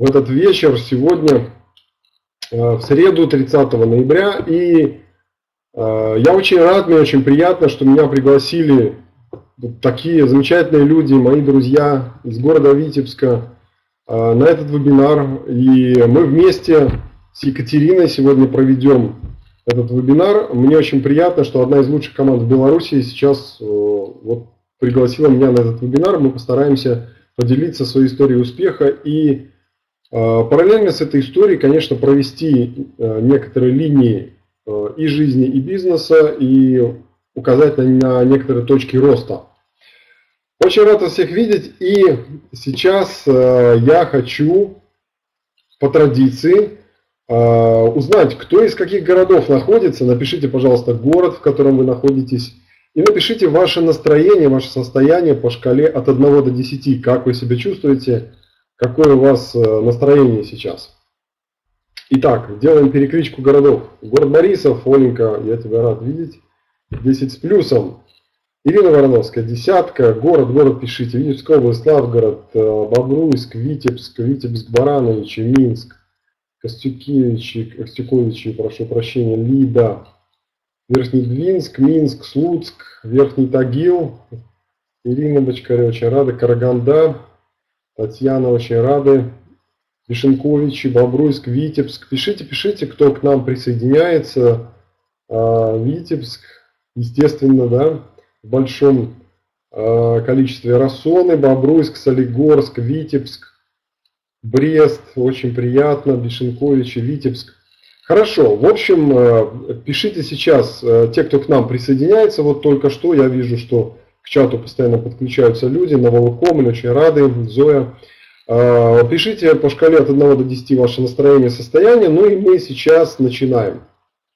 в этот вечер сегодня, в среду 30 ноября. И я очень рад, мне очень приятно, что меня пригласили такие замечательные люди, мои друзья из города Витебска, на этот вебинар. И мы вместе с Екатериной сегодня проведем этот вебинар. Мне очень приятно, что одна из лучших команд в Беларуси сейчас вот пригласила меня на этот вебинар. Мы постараемся поделиться своей историей успеха и параллельно с этой историей, конечно, провести некоторые линии и жизни, и бизнеса, и указать на некоторые точки роста. Очень рад вас всех видеть, и сейчас я хочу по традиции узнать, кто из каких городов находится. Напишите, пожалуйста, город, в котором вы находитесь, и напишите ваше настроение, ваше состояние по шкале от 1 до 10, как вы себя чувствуете, какое у вас настроение сейчас. Итак, делаем перекличку городов. Город Борисов, Оленька, я тебя рад видеть, 10 с плюсом. Ирина Вороновская, 10. Город пишите. Витебская область, Славгород, Бобруйск, Витебск, Барановичи, Минск, Костюковичи, прошу прощения, Лида, Верхний Двинск, Минск, Слуцк, Верхний Тагил. Ирина Бочкарева, очень рада. Караганда, Татьяна, очень рады. Вишенковичи, Бобруйск, Витебск. Пишите, кто к нам присоединяется. Витебск, естественно, да, в большом количестве. Рассоны, Бобруйск, Солигорск, Витебск, Брест, очень приятно, Вишенковичи, Витебск. Хорошо, в общем, пишите сейчас те, кто к нам присоединяется. Вот только что я вижу, что к чату постоянно подключаются люди. Новолком, очень рады, Зоя. Пишите по шкале от 1 до 10 ваше настроение, состояние. Ну и мы сейчас начинаем.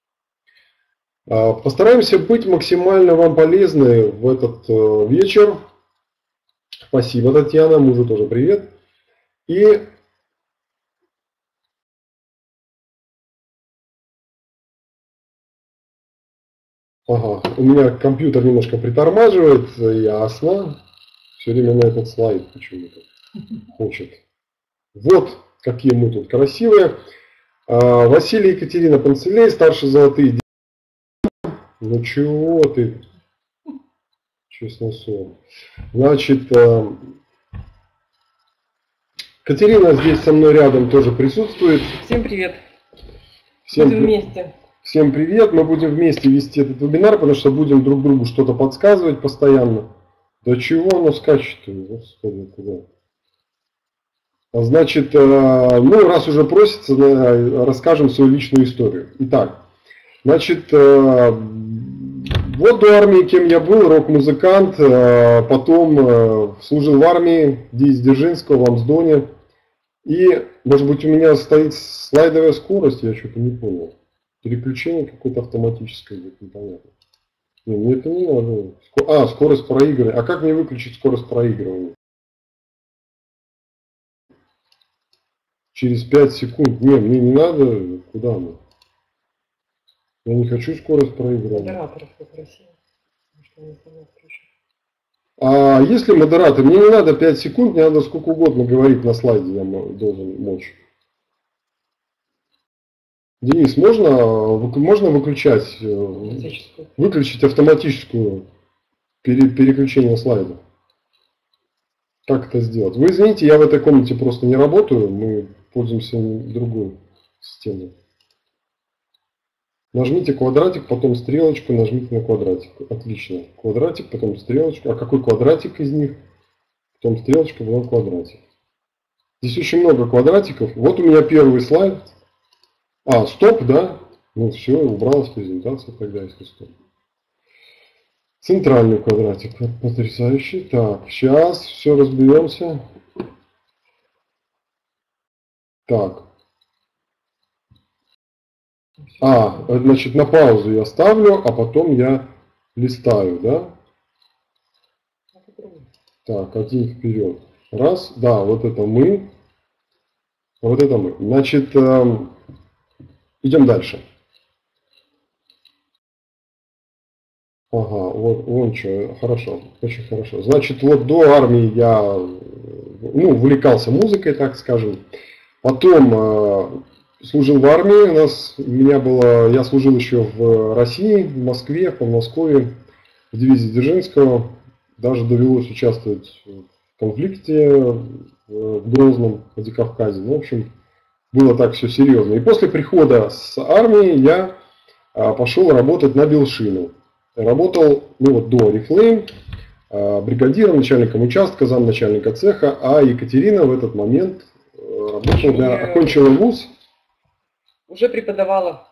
Постараемся быть максимально вам полезны в этот вечер. Спасибо, Татьяна, мужу тоже привет. И ага, у меня компьютер немножко притормаживает, ясно. Все время на этот слайд почему-то хочет. Вот какие мы тут красивые. Василий и Екатерина Панцелей, старшие золотые. Ну чего ты, честно слово. Значит, Катерина здесь со мной рядом тоже присутствует. Всем привет. Будем вместе. Всем привет. Мы будем вместе вести этот вебинар, потому что будем друг другу что-то подсказывать постоянно. Да чего оно скачет-то? Господи, куда? Значит, ну раз уже просится, расскажем свою личную историю. Итак, значит, вот до армии кем я был, рок-музыкант, потом служил в армии из Дзержинского, в Амсдоне. И, может быть, у меня стоит слайдовая скорость, я что-то не понял. Переключение какое-то автоматическое, непонятно. Не, мне это не надо. Скорость проигрывания. А как мне выключить скорость проигрывания? Через 5 секунд. Не, мне не надо. Куда мы? Я не хочу скорость проигрывания. Модераторов попроси. А если модератор, мне не надо 5 секунд, мне надо сколько угодно говорить на слайде, я должен мочь. Денис, можно выключить автоматическую переключение слайда? Как это сделать? Вы извините, я в этой комнате просто не работаю, мы пользуемся другой системой. Нажмите квадратик, потом стрелочку, нажмите на квадратик. Отлично. Квадратик, потом стрелочку. А какой квадратик из них? Потом стрелочка, потом квадратик. Здесь очень много квадратиков. Вот у меня первый слайд. Стоп, да? Ну все, убралась презентация тогда, если стоп. Центральный квадратик. Потрясающий. Так, сейчас все разберемся. Так. Значит, на паузу я ставлю, а потом я листаю, да? Так, один вперед. Раз, да, вот это мы. Вот это мы. Значит, идем дальше. Ага, вон что, хорошо, очень хорошо. Значит, вот до армии я увлекался музыкой, так скажем. Потом служил в армии. Я служил еще в России, в Москве, в Подмосковье, в дивизии Дзержинского. Даже довелось участвовать в конфликте в Грозном, в Владикавказе. Ну, в общем, было так все серьезно. И после прихода с армии я пошел работать на Белшину. Работал до Oriflame бригадиром, начальником участка, замначальника цеха, а Екатерина в этот момент окончила вуз. Уже преподавала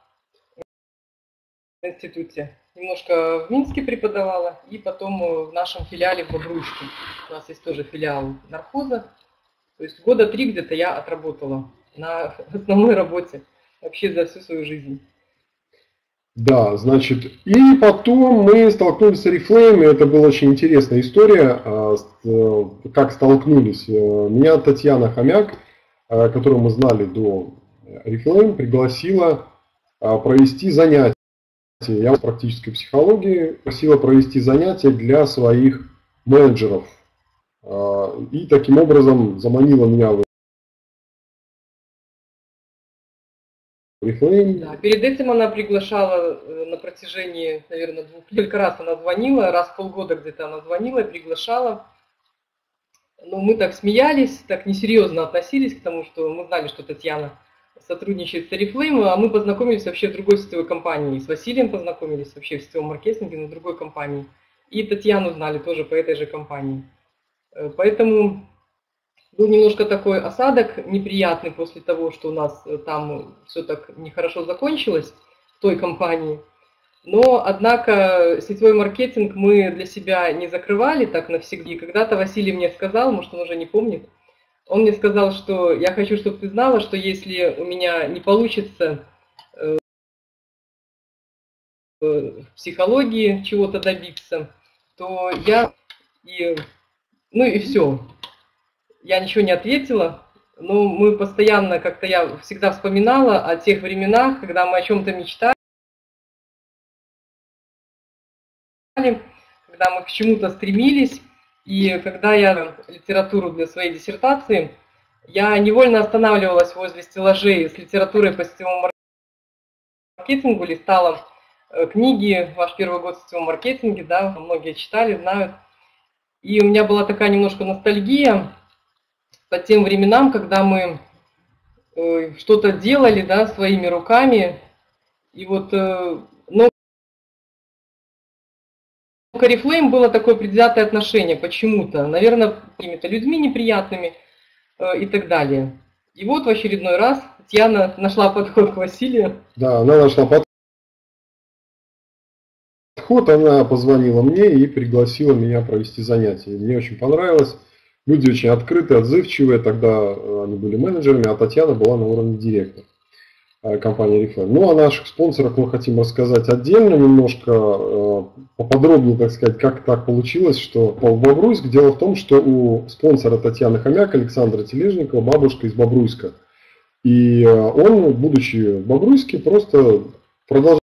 в институте. Немножко в Минске преподавала и потом в нашем филиале в Бобруйске. У нас есть тоже филиал нархоза. То есть года 3 где-то я отработала на основной работе вообще за всю свою жизнь. Да, значит, и потом мы столкнулись с Oriflame, и это была очень интересная история, как столкнулись. Меня Татьяна Хомяк, которую мы знали до Oriflame, пригласила провести занятия. Я в практической психологии просила провести занятия для своих менеджеров. И таким образом заманила меня в Oriflame. Да, перед этим она приглашала на протяжении, наверное, несколько раз она звонила, раз в полгода где-то она звонила и приглашала. Но мы так смеялись, так несерьезно относились к тому, что мы знали, что Татьяна сотрудничает с Oriflame, а мы познакомились вообще в другой сетевой компании. С Василием познакомились вообще в сетевом маркетинге, но в другой компании. И Татьяну знали тоже по этой же компании. Поэтому был немножко такой осадок неприятный после того, что у нас там все так нехорошо закончилось в той компании. Но, однако, сетевой маркетинг мы для себя не закрывали так навсегда. И когда-то Василий мне сказал, может, он уже не помнит, он мне сказал, что я хочу, чтобы ты знала, что если у меня не получится в психологии чего-то добиться, то я и все. Я ничего не ответила, но мы постоянно, как-то я всегда вспоминала о тех временах, когда мы о чем-то мечтали, когда мы к чему-то стремились. И когда я литературу для своей диссертации, я невольно останавливалась возле стеллажей с литературой по сетевому маркетингу, листала книги «Ваш первый год в сетевом маркетинге», да, многие читали, знают. И у меня была такая немножко ностальгия по тем временам, когда мы что-то делали, да, своими руками. И вот, но к Oriflame было такое предвзятое отношение почему-то, наверное, какими-то людьми неприятными и так далее. И вот в очередной раз Татьяна нашла подход к Василию. Да, она нашла подход, она позвонила мне и пригласила меня провести занятия. Мне очень понравилось. Люди очень открытые, отзывчивые, тогда они были менеджерами, а Татьяна была на уровне директора компании Oriflame. Ну, о наших спонсорах мы хотим рассказать отдельно, немножко поподробнее, так сказать, как так получилось, что в Бобруйск. Дело в том, что у спонсора Татьяны Хомяк, Александра Тележникова, бабушка из Бобруйска. И он, будучи в Бобруйске, просто продолжал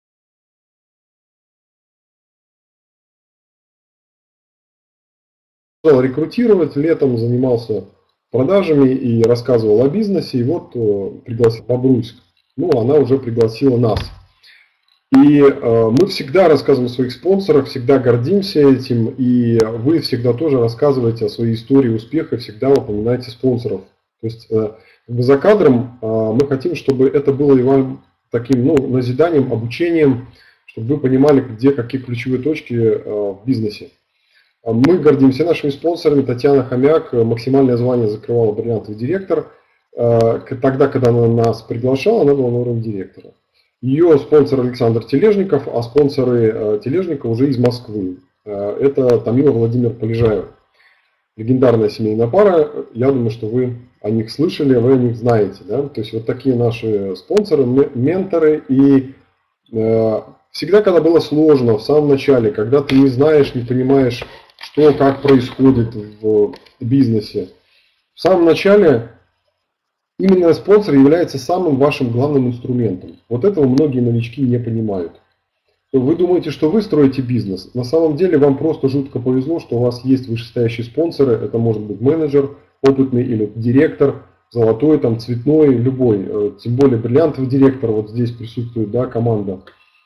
рекрутировать, летом занимался продажами и рассказывал о бизнесе, и вот пригласил в Бобруйск. Ну, она уже пригласила нас. И мы всегда рассказываем о своих спонсорах, всегда гордимся этим, и вы всегда тоже рассказываете о своей истории успеха, всегда упоминаете спонсоров. То есть за кадром мы хотим, чтобы это было и вам таким назиданием, обучением, чтобы вы понимали, где какие ключевые точки в бизнесе. Мы гордимся нашими спонсорами. Татьяна Хомяк максимальное звание закрывала бриллиантовый директор. Тогда, когда она нас приглашала, она была на уровне директора. Ее спонсор Александр Тележников, а спонсоры Тележника уже из Москвы. Это Тамила Владимир Полежаев. Легендарная семейная пара. Я думаю, что вы о них слышали, вы о них знаете. Да? То есть вот такие наши спонсоры, менторы. И всегда, когда было сложно в самом начале, когда ты не знаешь, не понимаешь, что, как происходит в бизнесе, в самом начале именно спонсор является самым вашим главным инструментом. Вот этого многие новички не понимают. Вы думаете, что вы строите бизнес. На самом деле вам просто жутко повезло, что у вас есть вышестоящие спонсоры. Это может быть менеджер опытный или директор, золотой, там, цветной, любой. Тем более бриллиантовый директор, вот здесь присутствует, да, команда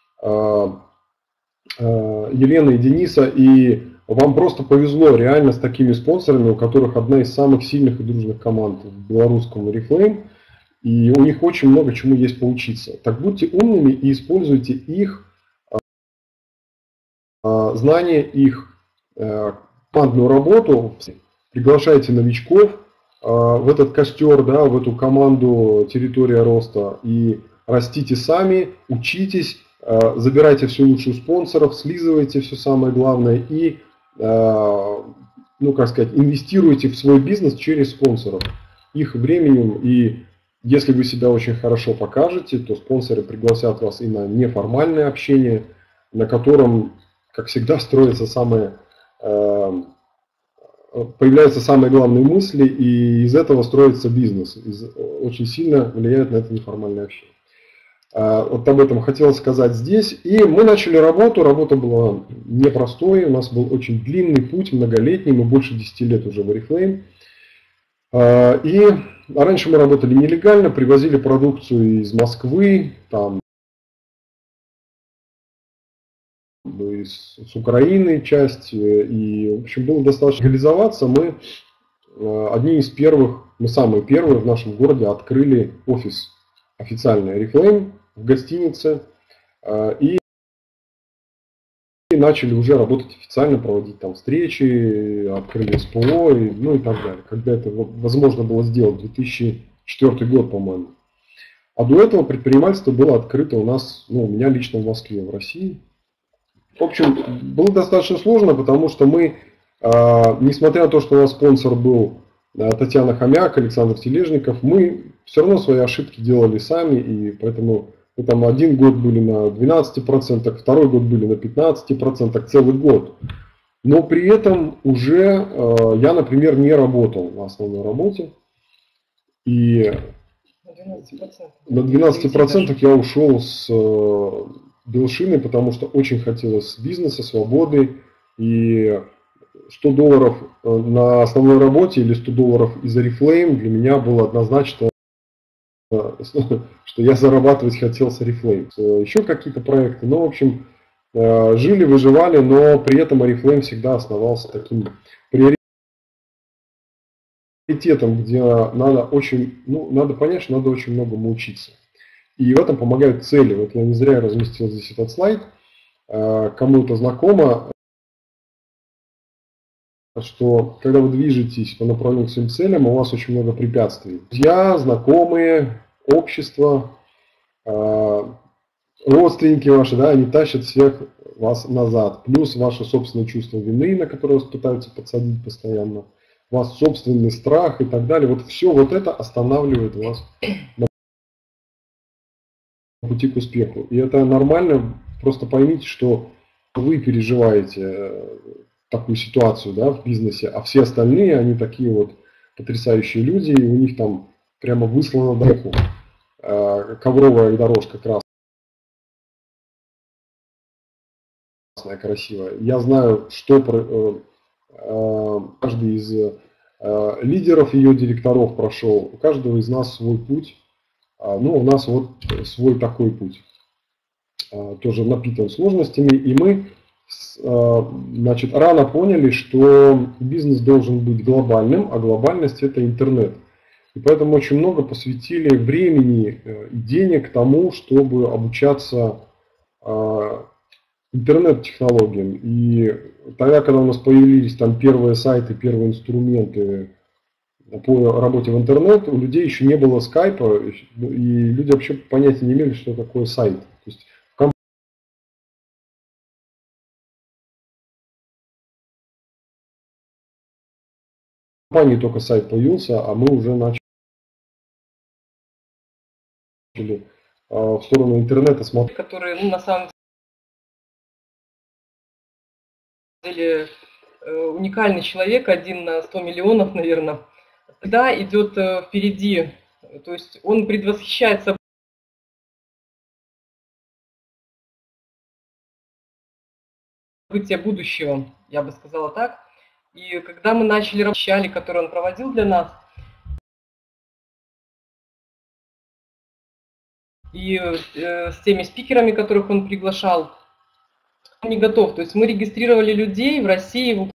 Елены и Дениса, и вам просто повезло реально с такими спонсорами, у которых одна из самых сильных и дружных команд в белорусском Oriflame, и у них очень много чему есть поучиться. Так будьте умными и используйте их знания, их командную работу, приглашайте новичков в этот костер, да, в эту команду «Территория роста» и растите сами, учитесь, забирайте все лучше у спонсоров, слизывайте все самое главное и, ну, как сказать, инвестируйте в свой бизнес через спонсоров, их временем. И если вы себя очень хорошо покажете, то спонсоры пригласят вас и на неформальное общение, на котором, как всегда, строится появляются самые главные мысли, и из этого строится бизнес. Очень сильно влияет на это неформальное общение. Вот об этом хотелось сказать здесь. И мы начали работу. Работа была непростой. У нас был очень длинный путь, многолетний. Мы больше 10 лет уже в Oriflame. И раньше мы работали нелегально, привозили продукцию из Москвы, там, с Украины часть. И, в общем, было достаточно легализоваться. Мы одни из первых, мы самые первые в нашем городе открыли офис официальный Oriflame в гостинице и начали уже работать официально, проводить там встречи, открыли СПО, ну и так далее. Когда это возможно было сделать, 2004 год, по-моему. А до этого предпринимательство было открыто у нас, ну, у меня лично в Москве, в России. В общем, было достаточно сложно, потому что мы, несмотря на то, что у нас спонсор был Татьяна Хомяк, Александр Тележников, мы все равно свои ошибки делали сами, и поэтому мы там один год были на 12%, второй год были на 15%, целый год. Но при этом уже я, например, не работал на основной работе, и на 12% я ушел с Белшины, потому что очень хотелось бизнеса, свободы, и $100 на основной работе или $100 из Oriflame для меня было однозначно, что я зарабатывать хотел с Oriflame. Еще какие-то проекты, но, в общем, жили, выживали, но при этом Oriflame всегда оставался таким приоритетом, где надо очень, ну, надо понять, что надо очень многому учиться. И в этом помогают цели. Вот я не зря разместил здесь этот слайд. Кому это знакомо, что когда вы движетесь по направлению к своим целям, у вас очень много препятствий. Друзья, знакомые, общество, родственники ваши, да, они тащат всех вас назад. Плюс ваше собственное чувство вины, на которое вас пытаются подсадить постоянно. У вас собственный страх и так далее. Вот все вот это останавливает вас на пути к успеху. И это нормально. Просто поймите, что вы переживаете такую ситуацию, да, в бизнесе, а все остальные, они такие вот потрясающие люди, и у них там прямо выслана дорогу, ковровая дорожка красная, красивая. Я знаю, что каждый из лидеров ее директоров прошел. У каждого из нас свой путь. Ну, у нас вот свой такой путь. Тоже напитан сложностями, и мы, значит, рано поняли, что бизнес должен быть глобальным, а глобальность – это интернет. И поэтому очень много посвятили времени и денег тому, чтобы обучаться интернет-технологиям. И тогда, когда у нас появились там первые сайты, первые инструменты по работе в интернет, у людей еще не было скайпа, и люди вообще понятия не имели, что такое сайт. То есть в компании только сайт появился, а мы уже начали в сторону интернета смотреть. Которые, ну, на самом деле уникальный человек, 1 на 100 миллионов, наверное, всегда идет впереди. То есть он предвосхищает события будущего, я бы сказала так. И когда мы начали работать, которые он проводил для нас, и с теми спикерами, которых он приглашал, он не готов. То есть мы регистрировали людей в России, в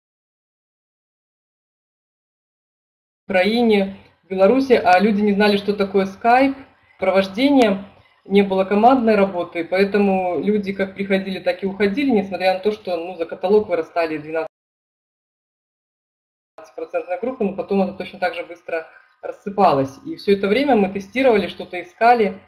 Украине, в Беларуси, а люди не знали, что такое Skype, провождение, не было командной работы, поэтому люди как приходили, так и уходили, несмотря на то, что за каталог вырастали 12% группы, но потом это точно так же быстро рассыпалось. И все это время мы тестировали, что-то искали.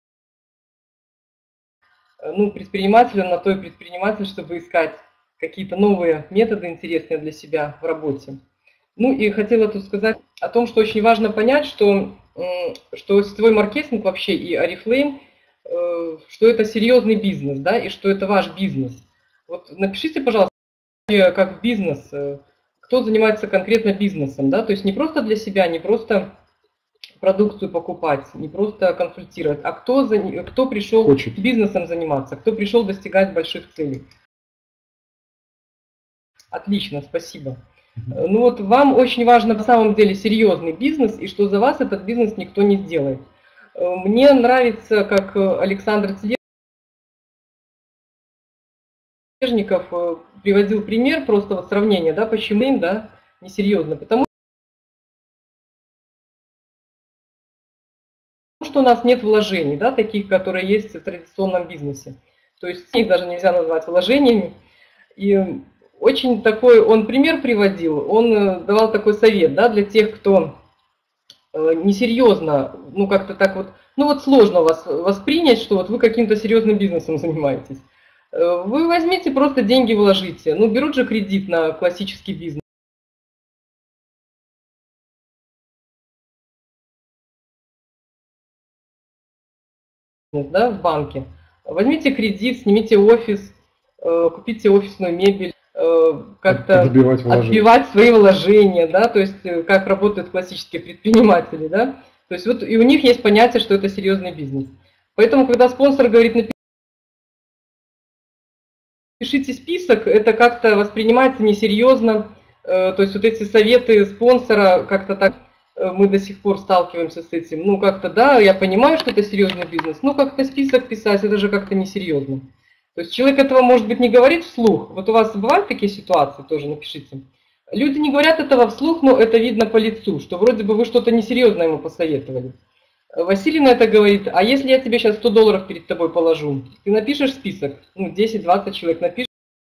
Предприниматель, он на то и предприниматель, чтобы искать какие-то новые методы интересные для себя в работе. И хотела тут сказать о том, что очень важно понять, что сетевой маркетинг вообще и Oriflame, что это серьезный бизнес, да, и что это ваш бизнес. Вот напишите, пожалуйста, как бизнес, кто занимается конкретно бизнесом, да, то есть не просто для себя, не просто продукцию покупать, не просто консультировать, а кто пришел бизнесом заниматься, кто пришел достигать больших целей. Отлично, спасибо. Вам очень важно на самом деле серьезный бизнес, и что за вас этот бизнес никто не сделает. Мне нравится, как Александр Тележников приводил пример, просто сравнение, да, почему несерьезно. Потому что у нас нет вложений, да, таких, которые есть в традиционном бизнесе. То есть их даже нельзя назвать вложениями. И очень такой, он пример приводил, он давал такой совет, да, для тех, кто несерьезно, как-то так сложно вас воспринять, что вы каким-то серьезным бизнесом занимаетесь. Вы возьмите, просто деньги вложите. Берут же кредит на классический бизнес, да, в банке. Возьмите кредит, снимите офис, купите офисную мебель, как-то отбивать свои вложения, да, то есть как работают классические предприниматели, да, то есть и у них есть понятие, что это серьезный бизнес. Поэтому, когда спонсор говорит, напишите список, это как-то воспринимается несерьезно, то есть эти советы спонсора, как-то так мы до сих пор сталкиваемся с этим, как-то, да, я понимаю, что это серьезный бизнес, как-то список писать, это же как-то несерьезно. То есть человек этого, может быть, не говорит вслух. Вот у вас бывают такие ситуации, тоже напишите. Люди не говорят этого вслух, но это видно по лицу, что вроде бы вы что-то несерьезное ему посоветовали. Василий на это говорит, а если я тебе сейчас $100 перед тобой положу, ты напишешь список, 10-20 человек напишешь,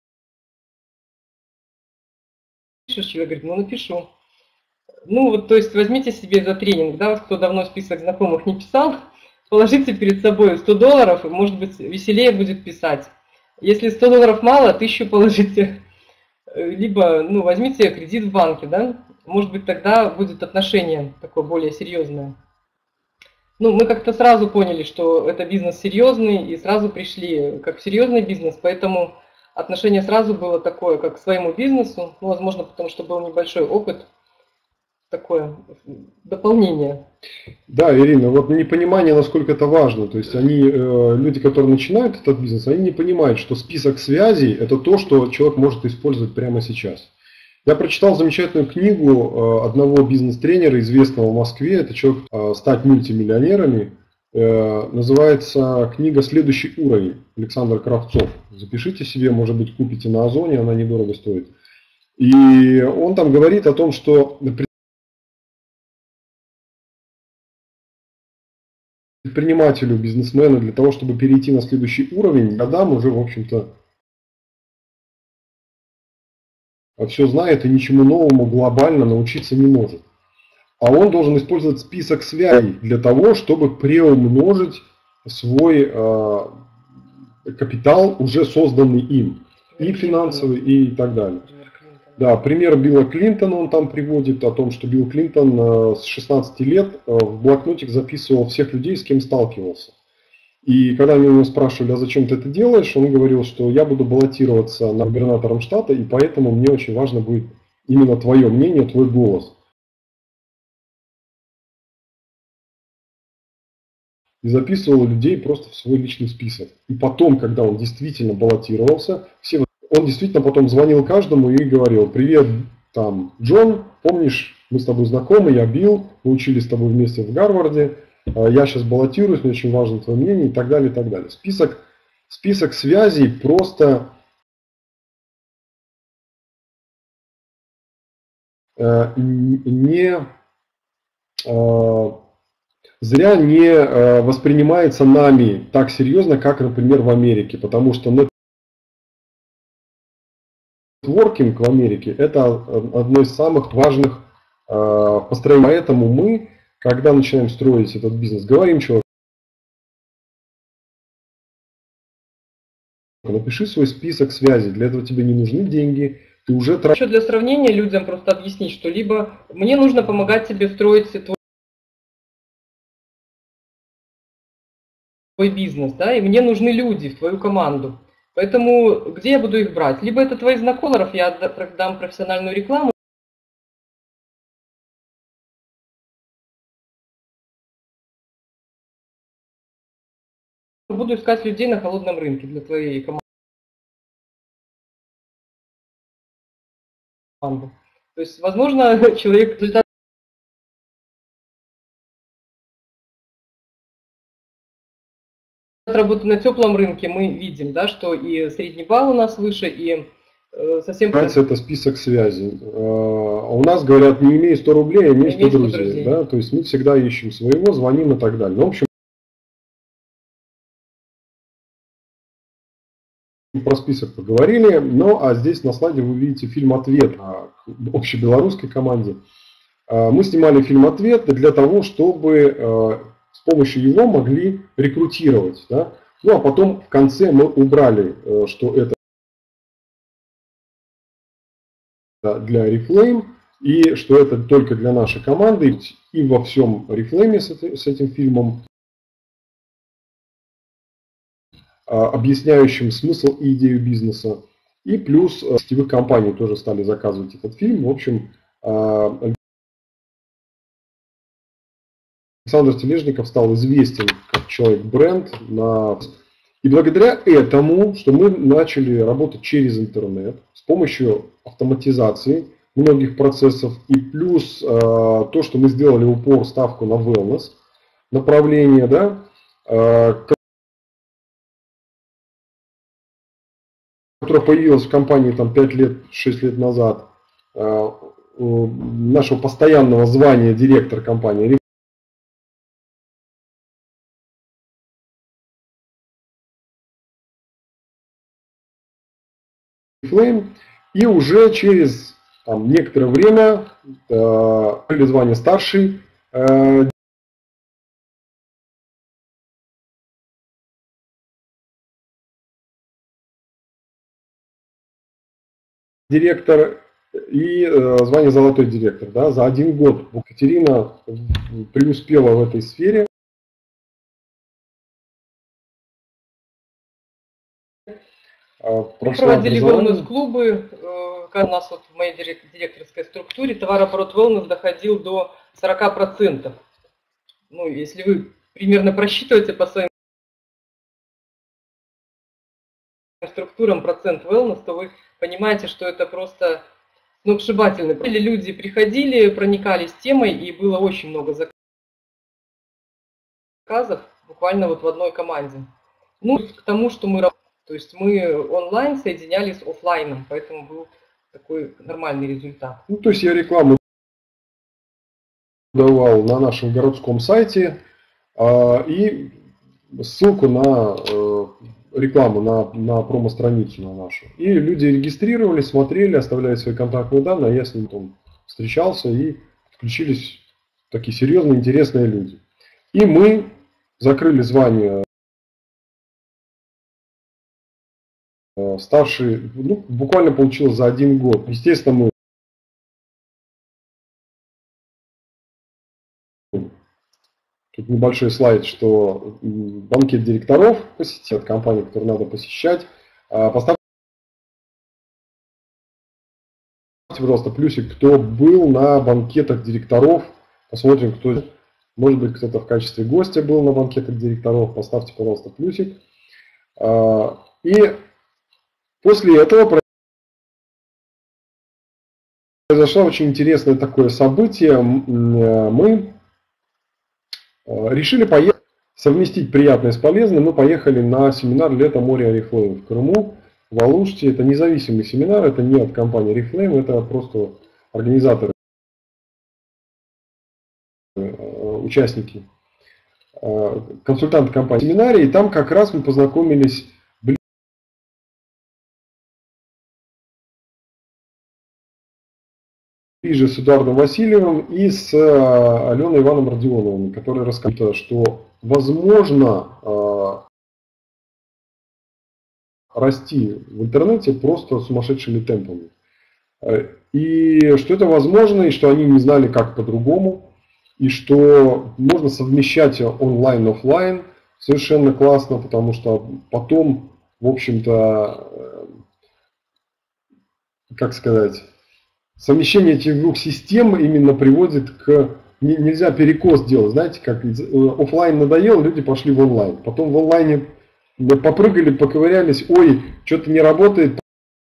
человек говорит, напишу. То есть возьмите себе за тренинг, да, кто давно список знакомых не писал, положите перед собой $100, и, может быть, веселее будет писать. Если $100 мало, 1000 положите. Либо возьмите кредит в банке, да? Может быть, тогда будет отношение такое более серьезное. Мы как-то сразу поняли, что это бизнес серьезный, и сразу пришли как серьезный бизнес, поэтому отношение сразу было такое, как к своему бизнесу. Возможно, потому что был небольшой опыт. Такое дополнение. Да, Ирина, непонимание, насколько это важно. То есть люди, которые начинают этот бизнес, они не понимают, что список связей – это то, что человек может использовать прямо сейчас. Я прочитал замечательную книгу одного бизнес-тренера, известного в Москве. Это человек «Стать мультимиллионерами». Называется книга «Следующий уровень» Александр Кравцов. Запишите себе, может быть, купите на Озоне, она недорого стоит. И он там говорит о том, что предпринимателю, бизнесмену для того, чтобы перейти на следующий уровень, годам уже, в общем-то, все знает и ничему новому глобально научиться не может. А он должен использовать список связей для того, чтобы приумножить свой капитал, уже созданный им, и финансовый, и так далее. Да, пример Билла Клинтона он там приводит о том, что Билл Клинтон с 16 лет в блокнотик записывал всех людей, с кем сталкивался. И когда они его спрашивали, а зачем ты это делаешь, он говорил, что я буду баллотироваться на губернатором штата, и поэтому мне очень важно будет именно твое мнение, твой голос. И записывал людей просто в свой личный список. И потом, когда он действительно баллотировался, он действительно потом звонил каждому и говорил: привет, там, Джон, помнишь, мы с тобой знакомы, я Билл, мы учились с тобой вместе в Гарварде, я сейчас баллотируюсь, мне очень важно твое мнение и так далее, и так далее. Список связей просто зря не воспринимается нами так серьезно, как, например, в Америке, потому что нетворкинг в Америке – это одно из самых важных построений. Поэтому мы, когда начинаем строить этот бизнес, говорим человеку: напиши свой список связей, для этого тебе не нужны деньги, ты уже тратишь. Еще для сравнения людям просто объяснить, что либо мне нужно помогать тебе строить твой бизнес, да, и мне нужны люди в твою команду. Поэтому где я буду их брать? Либо это твои знакомые, я дам профессиональную рекламу, буду искать людей на холодном рынке для твоей команды. То есть, возможно, человек результат работы на теплом рынке, мы видим, да, что и средний балл у нас выше, и совсем... Это список связей. У нас говорят: не имей 100 рублей, а имей 100 друзей. Да? То есть мы всегда ищем своего, звоним и так далее. Ну, в общем, про список поговорили. Ну, а здесь на слайде вы видите фильм «Ответ» к общебелорусской команде. Мы снимали фильм «Ответ» для того, чтобы с помощью его могли рекрутировать. Да? Ну, а потом в конце мы убрали, что это для Reflame, и что это только для нашей команды. И во всем Reflame с этим фильмом, объясняющим смысл и идею бизнеса. И плюс сетевых компаний тоже стали заказывать этот фильм. В общем, Александр Тележников стал известен как человек-бренд. И благодаря этому, что мы начали работать через интернет, с помощью автоматизации многих процессов, и плюс то, что мы сделали упор, ставку на wellness направление, да, которая появилась в компании там 5-6 лет назад, нашего постоянного звания директор компании. И уже через некоторое время звание старший директор и звание золотой директор. Да, за 1 год Екатерина преуспела в этой сфере. Мы проводили wellness-клубы, у нас вот в моей директорской структуре товарооборот wellness доходил до 40%. Ну, если вы примерно просчитываете по своим структурам процент wellness, то вы понимаете, что это просто сногсшибательно. Люди приходили, проникались темой, и было очень много заказов буквально вот в одной команде. Ну, к тому, что мы работаем. То есть мы онлайн соединяли с офлайном, поэтому был такой нормальный результат. Ну, то есть я рекламу давал на нашем городском сайте и ссылку на рекламу на промо-страницу на нашу. И люди регистрировались, смотрели, оставляли свои контактные данные, а я с ним там встречался, и включились такие серьезные, интересные люди. И мы закрыли звание старший, ну, буквально получилось за 1 год. Естественно, мы тут небольшой слайд, что банкет директоров посетить, от компании, которую надо посещать. Поставьте, пожалуйста, плюсик, кто был на банкетах директоров. Посмотрим, кто, может быть, кто-то в качестве гостя был на банкетах директоров. Поставьте, пожалуйста, плюсик. И после этого произошло очень интересное такое событие. Мы решили поехать, совместить приятное с полезным. Мы поехали на семинар «Лето, море, Oriflame» в Крыму, в Алуште. Это независимый семинар, это не от компании Oriflame, это просто организаторы, участники, консультанты компании семинаре. И там как раз мы познакомились ближе с Эдуардом Васильевым и с Аленой Ивановной Родионовой, которые рассказали, что возможно расти в интернете просто сумасшедшими темпами. И что это возможно, и что они не знали, как по-другому, и что можно совмещать онлайн и офлайн совершенно классно, потому что потом, в общем-то, как сказать, совмещение этих двух систем именно приводит к... Нельзя перекос делать, знаете, как офлайн надоел, люди пошли в онлайн. Потом в онлайне попрыгали, поковырялись, ой, что-то не работает,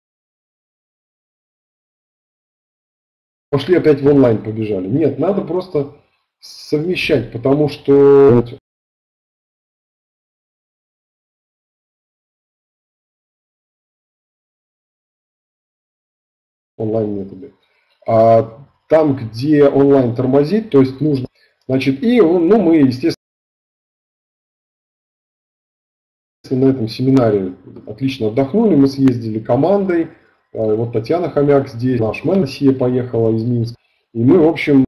пошли опять в онлайн побежали. Нет, надо просто совмещать, потому что онлайн методы. А там, где онлайн тормозит, то есть нужно, значит, и ну, мы, естественно, на этом семинаре отлично отдохнули, мы съездили командой, вот Татьяна Хомяк здесь, наш менеджер поехала из Минска, и мы, в общем,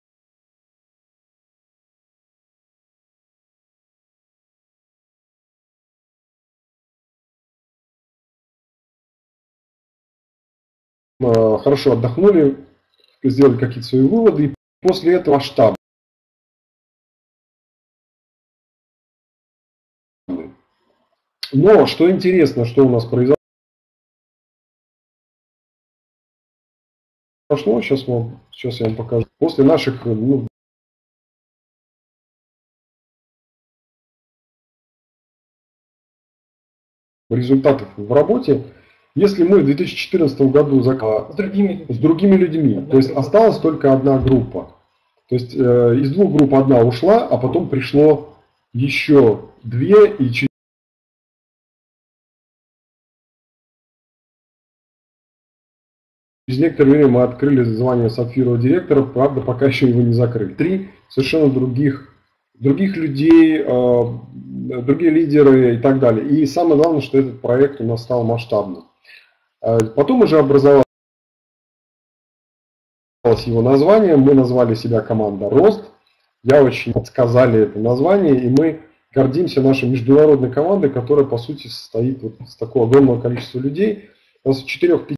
хорошо отдохнули, сделали какие-то свои выводы, и после этого масштаб. Но что интересно, что у нас произошло, сейчас я вам покажу. После наших результатов в работе, если мы в 2014 году с другими людьми, то есть осталась только одна группа. То есть из двух групп одна ушла, а потом пришло еще две, и через некоторое время мы открыли звание сапфирового директора, правда, пока еще его не закрыли. 3 совершенно других людей, другие лидеры и так далее. И самое главное, что этот проект у нас стал масштабным. Потом уже образовалось его название, мы назвали себя команда «Рост». Я очень подсказали это название, и мы гордимся нашей международной командой, которая, по сути, состоит вот из такого огромного количества людей. У нас в 4-5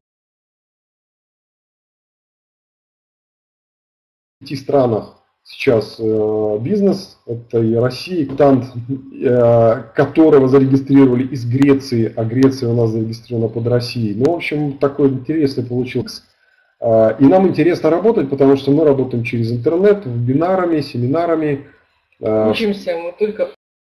странах сейчас бизнес, это и Россия, и Тант, которого зарегистрировали из Греции, а Греция у нас зарегистрирована под Россией. Ну, в общем, такой интересный получился. И нам интересно работать, потому что мы работаем через интернет, вебинарами, семинарами. Учимся, мы только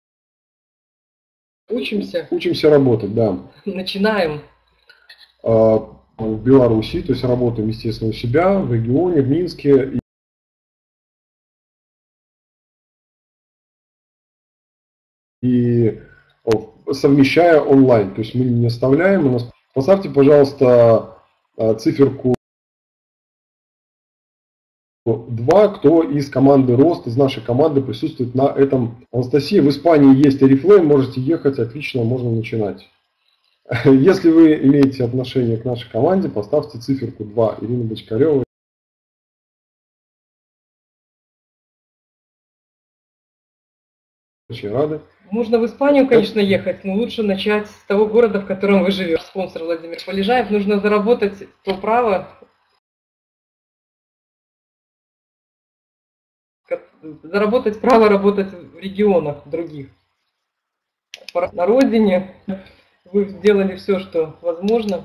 учимся. Учимся работать, да. Начинаем. В Беларуси, то есть работаем, естественно, у себя, в регионе, в Минске. И совмещая онлайн, то есть мы не оставляем. У нас... Поставьте, пожалуйста, циферку 2, кто из команды «Рост», из нашей команды присутствует на этом. Анастасия, в Испании есть Oriflame, можете ехать, отлично, можно начинать. Если вы имеете отношение к нашей команде, поставьте циферку 2. Ирина Бочкарева. Очень рады. Можно в Испанию, конечно, ехать, но лучше начать с того города, в котором вы живете. Спонсор Владимир Полежаев. Нужно заработать то право, заработать право работать в регионах других. На родине вы сделали все, что возможно.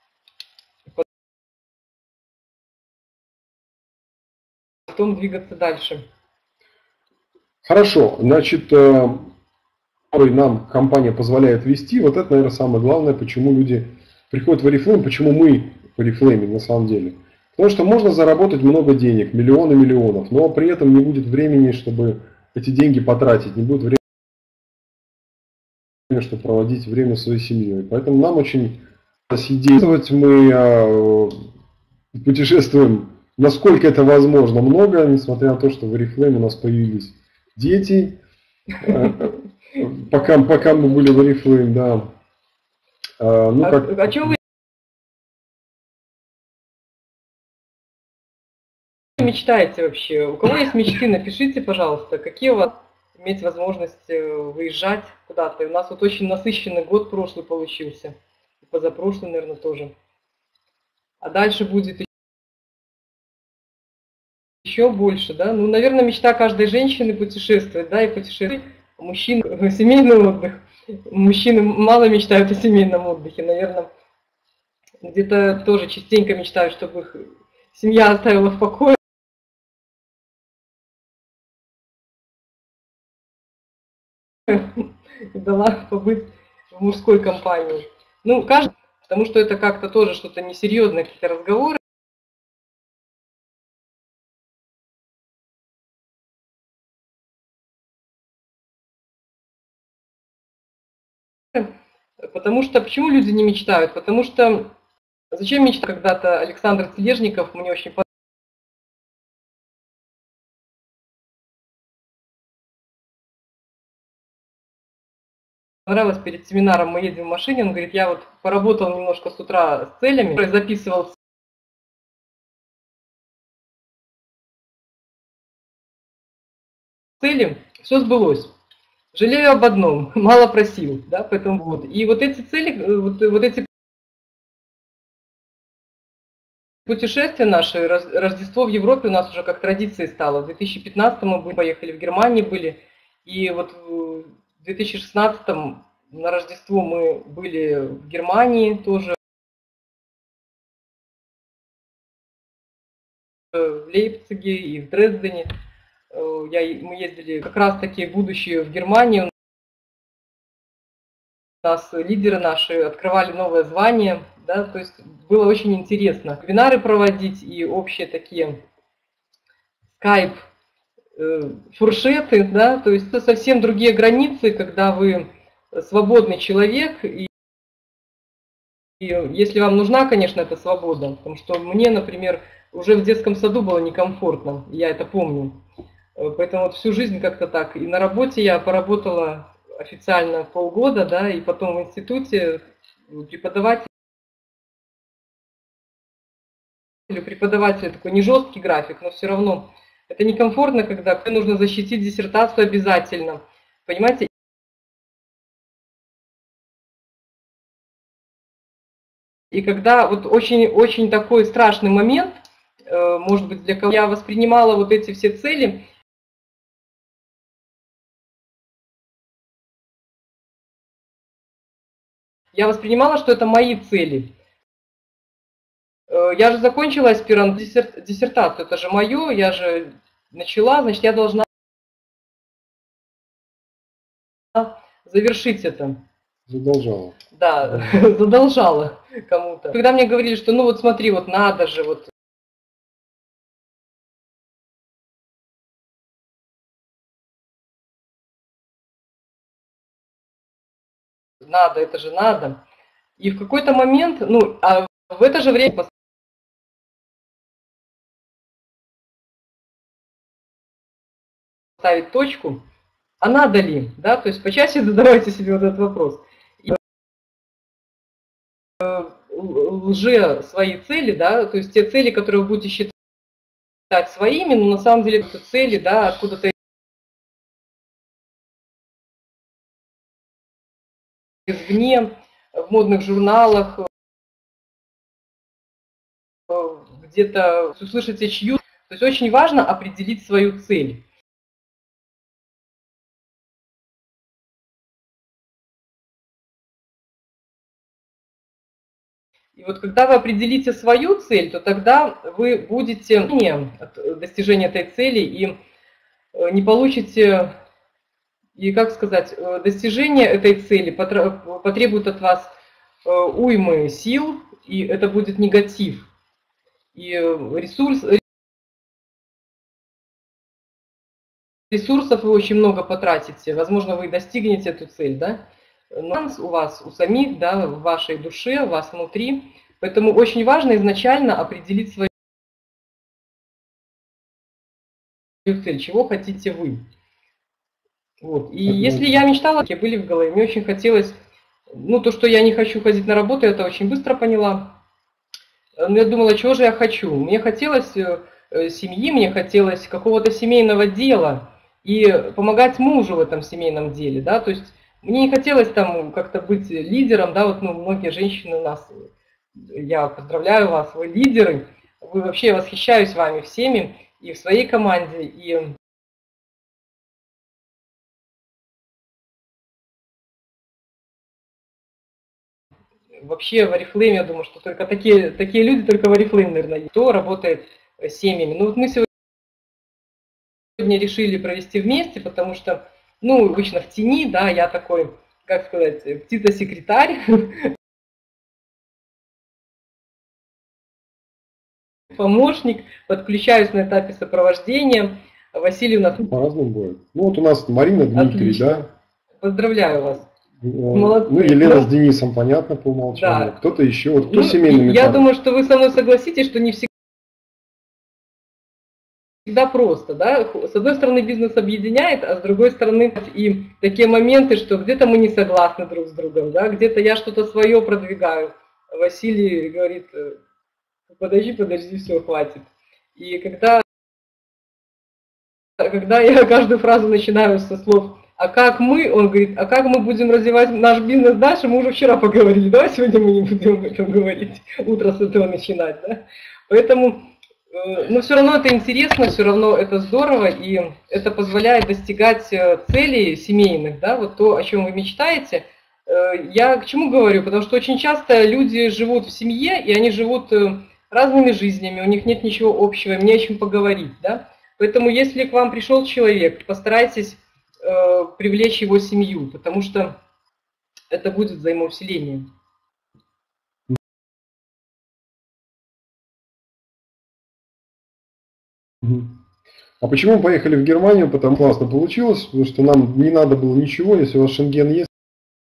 Потом двигаться дальше. Хорошо, значит, который нам компания позволяет вести, вот это, наверное, самое главное, почему люди приходят в Oriflame, почему мы в Oriflame на самом деле. Потому что можно заработать много денег, миллионы миллионов, но при этом не будет времени, чтобы эти деньги потратить, не будет времени, чтобы проводить время с своей семьей. Поэтому нам очень действовать, мы путешествуем, насколько это возможно, много, несмотря на то, что в Oriflame у нас появились дети, пока мы были в Oriflame, да. О чем вы мечтаете вообще? У кого есть мечты, напишите, пожалуйста, какие у вас иметь возможность выезжать куда-то. У нас вот очень насыщенный год прошлый получился, и позапрошлый, наверное, тоже. А дальше будет еще больше, да? Ну, наверное, мечта каждой женщины путешествовать, да, и путешествовать. Мужчин семейный отдых. Мужчины мало мечтают о семейном отдыхе, наверное. Где-то тоже частенько мечтают, чтобы их семья оставила в покое. И дала побыть в мужской компании. Ну, каждый, потому что это как-то тоже что-то несерьезное, какие-то разговоры. Потому что, почему люди не мечтают? Потому что, зачем мечтать? Когда-то Александр Тележников, мне очень понравилось, перед семинаром мы едем в машине, он говорит, я вот поработал немножко с утра с целями, записывал цели, все сбылось. Жалею об одном, мало просил, да, поэтому вот. И вот эти цели, вот эти путешествия наши, Рождество в Европе у нас уже как традицией стало. В 2015 мы поехали в Германию были, и вот в 2016 на Рождество мы были в Германии тоже, в Лейпциге и в Дрездене. Мы ездили как раз таки будущее в Германию. У нас лидеры наши открывали новое звание, да, то есть было очень интересно. Вебинары проводить и общие такие скайп, фуршеты, да, то есть это совсем другие границы, когда вы свободный человек, и если вам нужна, конечно, эта свобода, потому что мне, например, уже в детском саду было некомфортно, я это помню. Поэтому вот всю жизнь как-то так. И на работе я поработала официально полгода, да, и потом в институте преподаватель такой не жесткий график, но все равно это некомфортно, когда нужно защитить диссертацию обязательно, понимаете? И когда вот очень такой страшный момент, может быть, для кого я воспринимала вот эти все цели, я воспринимала, что это мои цели. Я же закончила аспирант диссертацию, это же мое, я же начала, значит, я должна завершить это. Задолжала. Да, задолжала кому-то. Когда мне говорили, что ну вот смотри, вот надо же, вот надо, это же надо. И в какой-то момент, ну, а в это же время поставить точку, а надо ли, да, то есть почаще задавайте себе вот этот вопрос. И, лже свои цели, да, то есть те цели, которые вы будете считать своими, но на самом деле это цели, да, откуда-то извне, в модных журналах, где-то услышите чью. То есть очень важно определить свою цель. И вот когда вы определите свою цель, то тогда вы будете от достижения этой цели и не получите, и как сказать, достижение этой цели потребует от вас уймы сил, и это будет негатив. И ресурс, ресурсов вы очень много потратите, возможно, вы достигнете эту цель, да, но у вас, у самих, да, в вашей душе, у вас внутри, поэтому очень важно изначально определить свою цель, чего хотите вы. Вот. И если я мечтала, были в голове, мне очень хотелось, ну, то, что я не хочу ходить на работу, я это очень быстро поняла. Но я думала, чего же я хочу? Мне хотелось семьи, мне хотелось какого-то семейного дела и помогать мужу в этом семейном деле, да, то есть мне не хотелось там как-то быть лидером, да, вот, ну, многие женщины у нас, я поздравляю вас, вы лидеры, вы вообще, я восхищаюсь вами всеми и в своей команде, и вообще в Oriflame, я думаю, что только такие люди, только в Oriflame, наверное, кто работает с семьями. Ну вот мы сегодня решили провести вместе, потому что, ну, обычно в тени, да, я такой, как сказать, птица-секретарь, помощник, подключаюсь на этапе сопровождения. Василий у нас... По-разному будет. Ну вот у нас Марина, Дмитрий, отлично. Да? Поздравляю вас. Молодцы. Ну, Елена с Денисом, понятно, по умолчанию. Да. Кто-то еще, вот кто семейный. Я думаю, что вы со мной согласитесь, что не всегда просто, да, с одной стороны бизнес объединяет, а с другой стороны и такие моменты, что где-то мы не согласны друг с другом, да, где-то я что-то свое продвигаю, Василий говорит, подожди, все, хватит. И когда я каждую фразу начинаю со слов «а как мы?», он говорит, «а как мы будем развивать наш бизнес дальше?», мы уже вчера поговорили, давай сегодня мы не будем об этом говорить, утро с этого начинать, да. Поэтому, но все равно это интересно, все равно это здорово, и это позволяет достигать целей семейных, да, вот то, о чем вы мечтаете. Я к чему говорю? Потому что очень часто люди живут в семье, и они живут разными жизнями, у них нет ничего общего, им не о чем поговорить, да. Поэтому если к вам пришел человек, постарайтесь привлечь его семью, потому что это будет взаимоусиление. А почему мы поехали в Германию? Потому что классно получилось, потому что нам не надо было ничего, если у вас Шенген есть,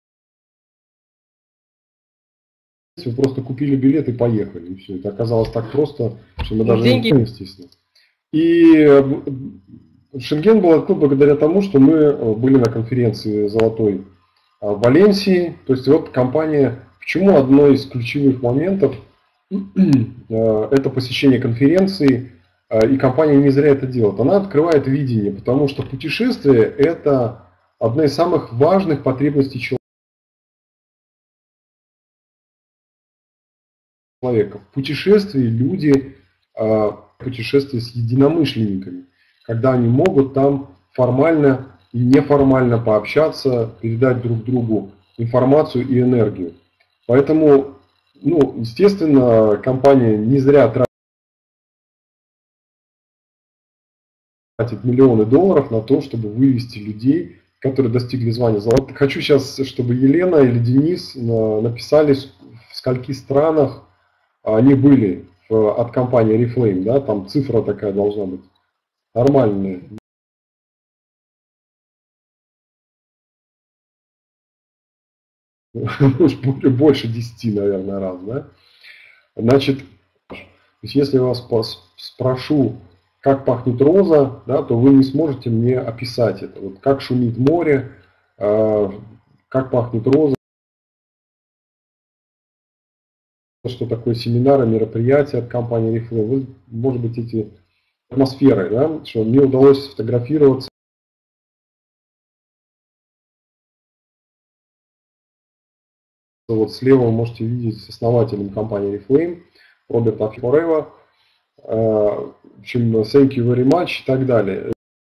вы просто купили билет и поехали, и все. Это оказалось так просто, что мы даже деньги... не естественно. И Шенген был открыт благодаря тому, что мы были на конференции золотой в Валенсии. То есть вот компания, почему одно из ключевых моментов это посещение конференции, и компания не зря это делает. Она открывает видение, потому что путешествие это одна из самых важных потребностей человека. В путешествии люди путешествуют с единомышленниками, когда они могут там формально и неформально пообщаться, передать друг другу информацию и энергию. Поэтому, ну, естественно, компания не зря тратит миллионы долларов на то, чтобы вывести людей, которые достигли звания золота. Хочу сейчас, чтобы Елена или Денис написали, в скольких странах они были от компании Oriflame, да, там цифра такая должна быть нормальная. Больше 10, наверное, раз, да. Значит, если я вас спрошу, как пахнет роза, да, то вы не сможете мне описать это. Вот как шумит море, как пахнет роза, что такое семинары, мероприятия от компании Oriflame. Вы, может быть, эти атмосферы, да, что мне удалось сфотографироваться. Вот слева вы можете видеть с основателем компании Oriflame, Роберта Форева. В общем, thank you very much и так далее.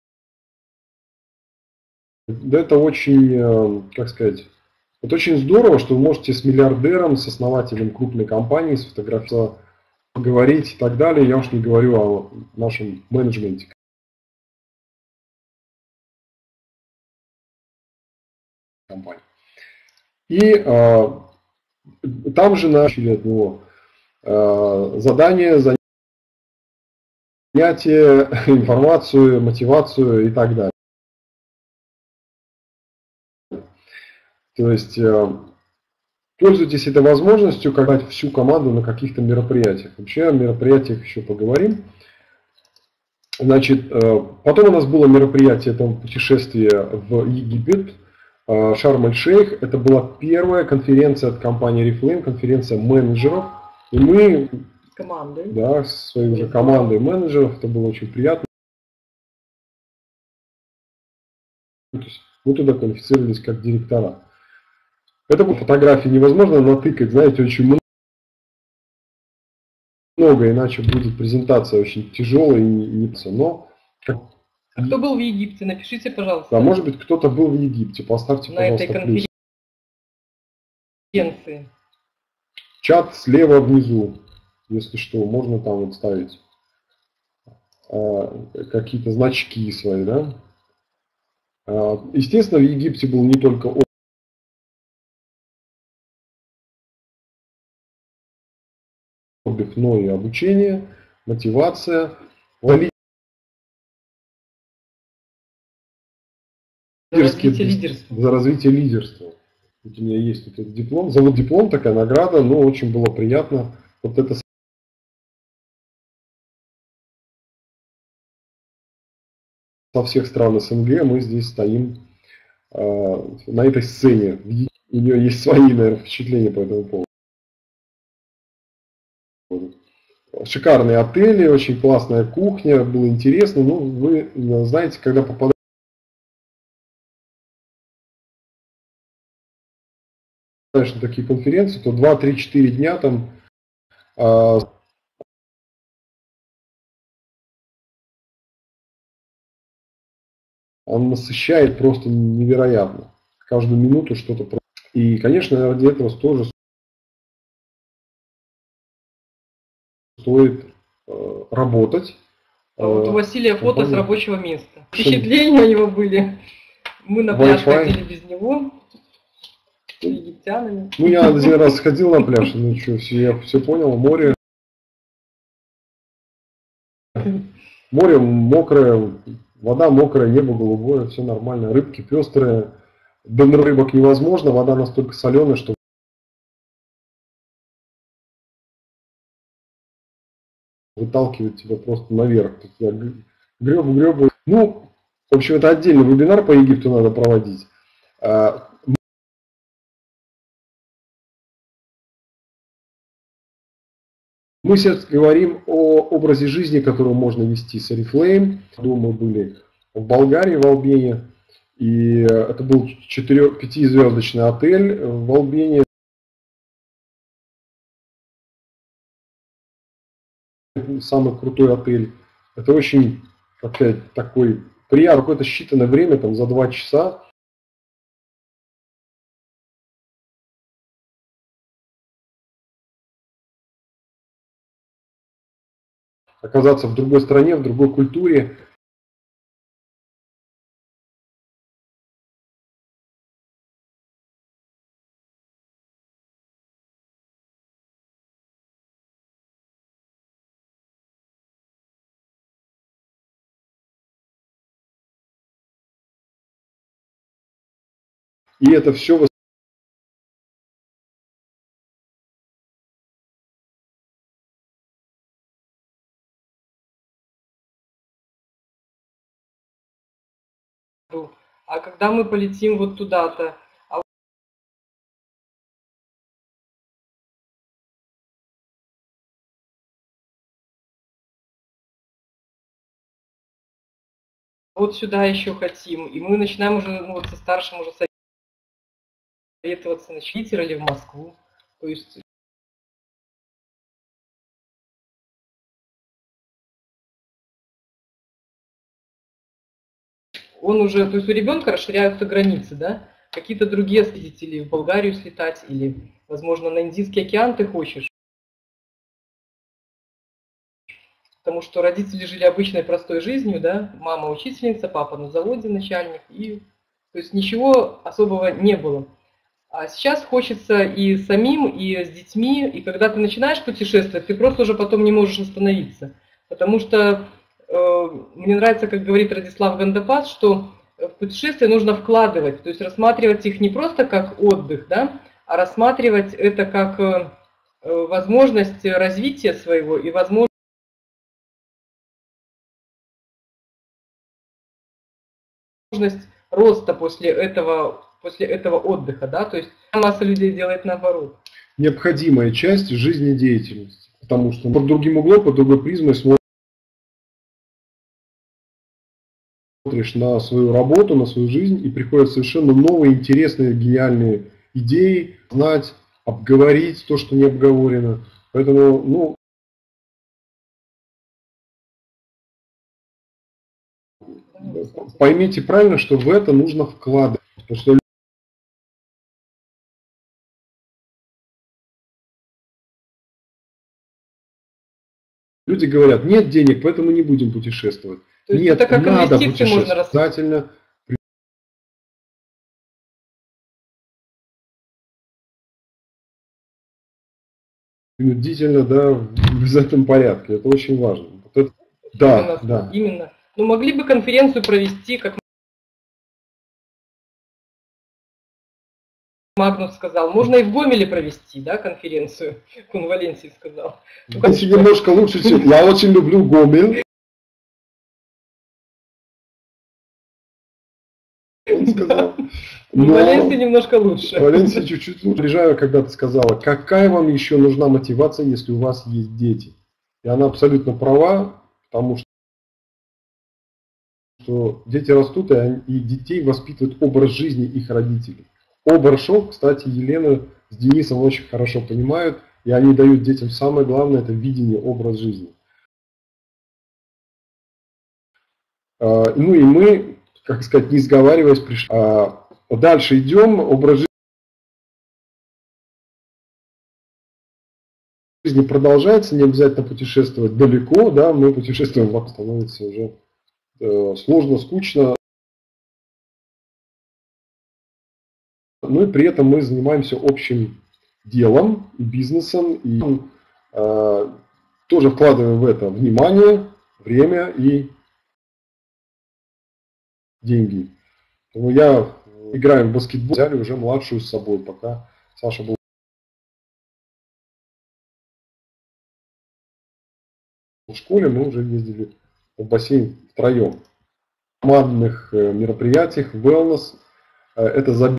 Это очень, как сказать, это очень здорово, что вы можете с миллиардером, с основателем крупной компании сфотографироваться, поговорить и так далее. Я уж не говорю о нашем менеджменте. Компании. И там же начали от него задание, занятие, информацию, мотивацию и так далее. То есть пользуйтесь этой возможностью, когда всю команду на каких-то мероприятиях. Вообще о мероприятиях еще поговорим. Значит, потом у нас было мероприятие, это путешествие в Египет, Шарм-эль-Шейх. Это была первая конференция от компании Oriflame, конференция менеджеров. И мы команды. Да, с своей уже командой менеджеров, это было очень приятно. Мы туда квалифицировались как директора. Это по фотографии невозможно натыкать, знаете, очень много, иначе будет презентация очень тяжелая и не. Но кто был в Египте? Напишите, пожалуйста. Да, может быть, кто-то был в Египте. Поставьте, пожалуйста, на этой конференции. Чат слева внизу, если что, можно там вот ставить какие-то значки свои, да. Естественно, в Египте был не только отдых, но и обучение, мотивация, за развитие лидерства. Вот у меня есть вот этот диплом. За вот диплом такая награда, но очень было приятно. Вот это со всех стран СНГ мы здесь стоим на этой сцене. У нее есть свои, наверное, впечатления по этому поводу. Шикарные отели, очень классная кухня, было интересно. Ну, вы знаете, когда попадаете на такие конференции, то 2-3-4 дня там он насыщает просто невероятно. Каждую минуту что-то. И, конечно, ради этого тоже стоит работать. Вот у Василия фото с рабочего места. Впечатления у него были. Мы на пляж ходили без него. Египтянами. Ну, я один раз сходил на пляж, ну что, я все понял, море мокрое, вода мокрая, небо голубое, все нормально, рыбки пестрые, без рыбок невозможно, вода настолько соленая, что выталкивает тебя просто наверх. Я гребу. Ну, в общем, это отдельный вебинар по Египту надо проводить. Мы сейчас говорим о образе жизни, который можно вести с Oriflame. Мы были в Болгарии, в Албении. И это был 5-звездочный отель в Албении. Самый крутой отель. Это очень, опять, такой приятный, какое-то считанное время, там за 2 часа. Оказаться в другой стране, в другой культуре. И это все А когда мы полетим вот туда-то, вот сюда еще хотим, и мы начинаем уже вот со старшим уже советоваться на Питер или в Москву. То есть он уже, то есть у ребенка расширяются границы, да? Какие-то другие съездить или в Болгарию слетать, или, возможно, на Индийский океан ты хочешь. Потому что родители жили обычной простой жизнью, да? Мама учительница, папа на заводе начальник, и то есть ничего особого не было. А сейчас хочется и самим, и с детьми, и когда ты начинаешь путешествовать, ты просто уже потом не можешь остановиться. Потому что мне нравится, как говорит Радислав Гандапас, что в путешествия нужно вкладывать, то есть рассматривать их не просто как отдых, да, а рассматривать это как возможность развития своего и возможность роста после этого отдыха, да, то есть масса людей делает наоборот. Необходимая часть жизнедеятельности, потому что под другим углом, под другой призмой смотришь на свою работу, на свою жизнь, и приходят совершенно новые, интересные, гениальные идеи, знать, обговорить то, что не обговорено. Поэтому, ну, поймите правильно, что в это нужно вкладывать. Потому что люди говорят, нет денег, поэтому не будем путешествовать. То есть нет, это как надо инвестиции можно обязательно принудительно, да, в обязательном порядке. Это очень важно. Вот это, да, да. Именно. Ну, могли бы конференцию провести, как Магнус сказал. Можно и в Гомеле провести, да, конференцию. Кунваленсий сказал. Валенсий немножко лучше, чем... Я очень люблю Гомель. Он сказал. Но Валенсий немножко лучше. Валенсий чуть-чуть лучше. Приезжаю, когда ты сказала, какая вам еще нужна мотивация, если у вас есть дети? И она абсолютно права, потому что дети растут, и детей воспитывает образ жизни их родителей. Оба шок, кстати, Елена с Денисом очень хорошо понимают, и они дают детям самое главное, это видение, образ жизни. Ну и мы, как сказать, не сговариваясь, пришли. Дальше идем, образ жизни продолжается, не обязательно путешествовать далеко, да, мы путешествуем, вам становится уже сложно, скучно. Ну и при этом мы занимаемся общим делом, бизнесом, и тоже вкладываем в это внимание, время и деньги. Поэтому я играю в баскетбол, взяли уже младшую с собой, пока Саша был в школе, мы уже ездили в бассейн втроем. В командных мероприятиях, wellness, это забег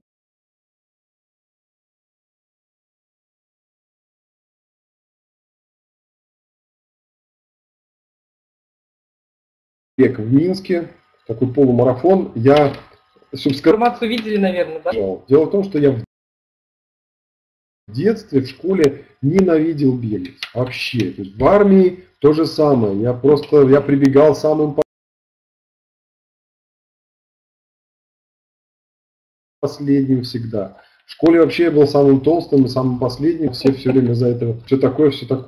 в Минске, такой полумарафон. Я информацию видели, наверное, да? Дело в том, что я в детстве, в школе ненавидел бегать. Вообще. То есть в армии то же самое. Я прибегал самым последним всегда. В школе вообще я был самым толстым и самым последним. Все время за это. Все такое, все такое.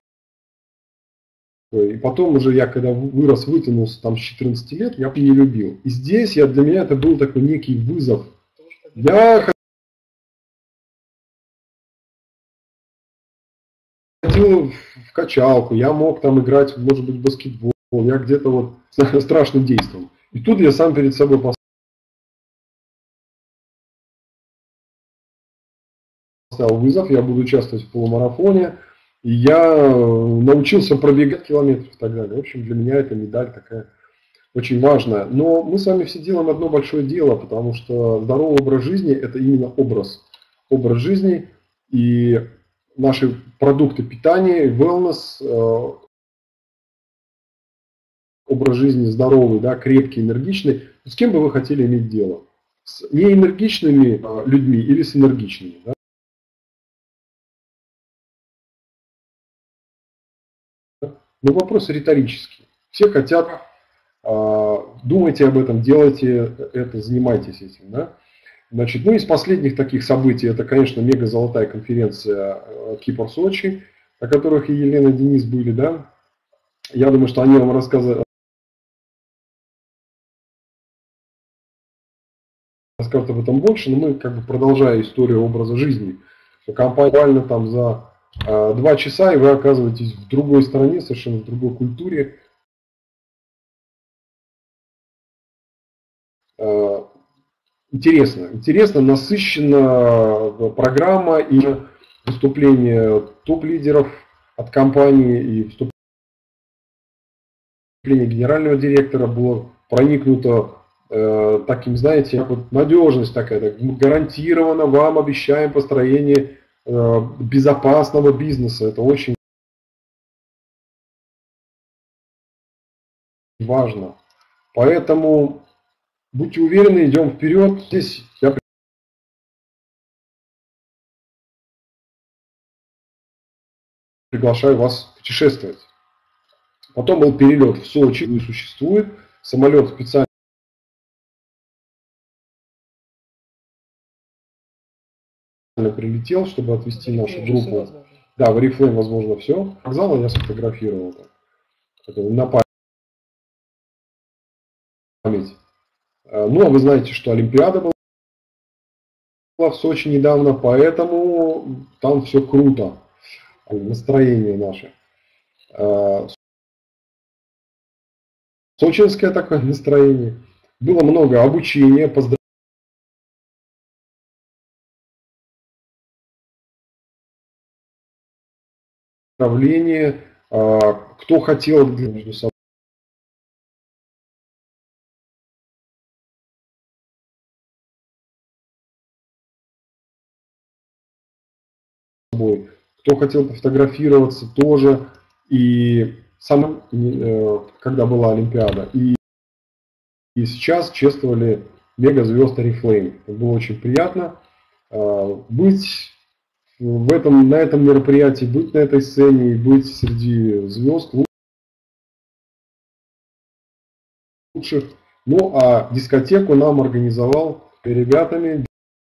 И потом уже я, когда вырос, вытянулся там с 14 лет, я не любил. И здесь для меня это был такой некий вызов. Я ходил в качалку, я мог там играть, может быть, в баскетбол, я где-то вот страшно действовал. И тут я сам перед собой поставил вызов, я буду участвовать в полумарафоне, и я научился пробегать километров и так далее. В общем, для меня эта медаль такая очень важная. Но мы с вами все делаем одно большое дело, потому что здоровый образ жизни – это именно образ жизни, и наши продукты питания, wellness, образ жизни здоровый, да, крепкий, энергичный. С кем бы вы хотели иметь дело? С неэнергичными людьми или с энергичными? Да? Но вопрос риторический. Все хотят, думайте об этом, делайте это, занимайтесь этим. Да? Значит, ну из последних таких событий, это, конечно, мега золотая конференция Кипр-Сочи, о которых и Елена, и Денис были, да. Я думаю, что они вам расскажут об этом больше, но мы как бы продолжая историю образа жизни. Компания буквально там за 2 часа, и вы оказываетесь в другой стране, совершенно в другой культуре. интересно, насыщена программа и выступления топ-лидеров от компании и выступление генерального директора было проникнуто таким, знаете, вот надежность такая, гарантированно вам обещаем построение безопасного бизнеса. Это очень важно. Поэтому будьте уверены, идем вперед. Здесь я приглашаю вас путешествовать. Потом был перелет в Сочи, и существует. Самолет специально прилетел, чтобы отвезти нашу группу. Да, в Oriflame возможно все. Вокзала я сфотографировал на память. Ну, а вы знаете, что Олимпиада была в Сочи недавно, поэтому там все круто. Настроение наше. Сочинское такое настроение. Было много обучения, поздравления. Кто хотел между собой, кто хотел пофотографироваться тоже. И сам, когда была Олимпиада, и сейчас чествовали мегазвезд Oriflame. Было очень приятно быть на этом мероприятии, быть на этой сцене и быть среди звезд лучших. Ну а дискотеку нам организовал ребятами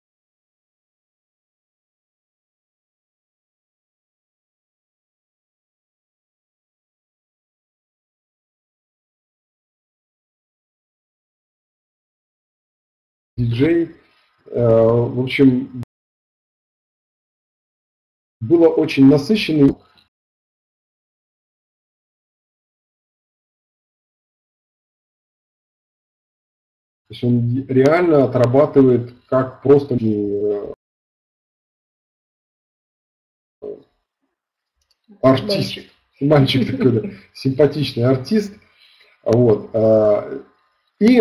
диджей. В общем, было очень насыщенно. То есть он реально отрабатывает как просто артист. Мальчик такой, да, симпатичный артист. Вот. И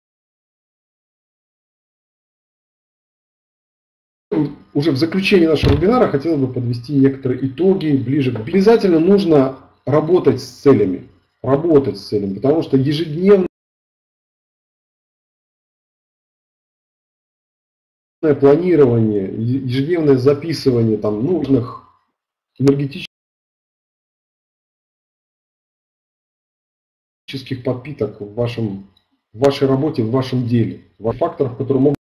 уже в заключении нашего вебинара хотелось бы подвести некоторые итоги ближе. Обязательно нужно работать с целями. Потому что ежедневное планирование, ежедневное записывание там, нужных энергетических подпиток в вашей работе, в вашем деле, факторов, которые могут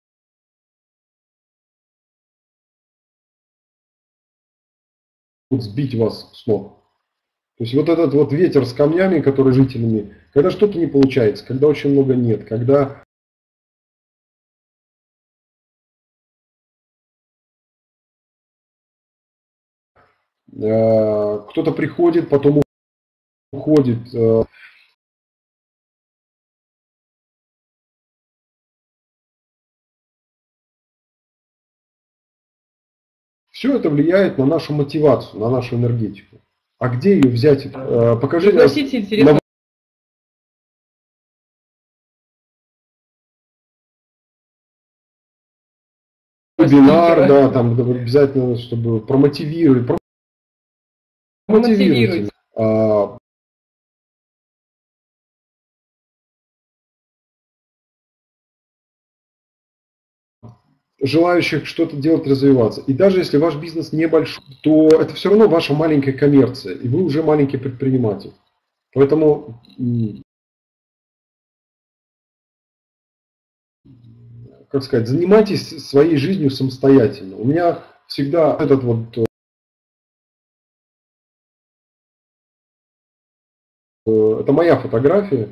сбить вас с ног. То есть вот этот вот ветер с камнями, который жителями, когда что-то не получается, когда очень много нет, когда кто-то приходит, потом уходит. Все это влияет на нашу мотивацию, на нашу энергетику. А где ее взять? Покажите на вебинар, да, там обязательно, чтобы промотивировать. Желающих что-то делать, развиваться. И даже если ваш бизнес небольшой, то это все равно ваша маленькая коммерция, и вы уже маленький предприниматель. Поэтому, как сказать, занимайтесь своей жизнью самостоятельно. У меня всегда этот вот это моя фотография.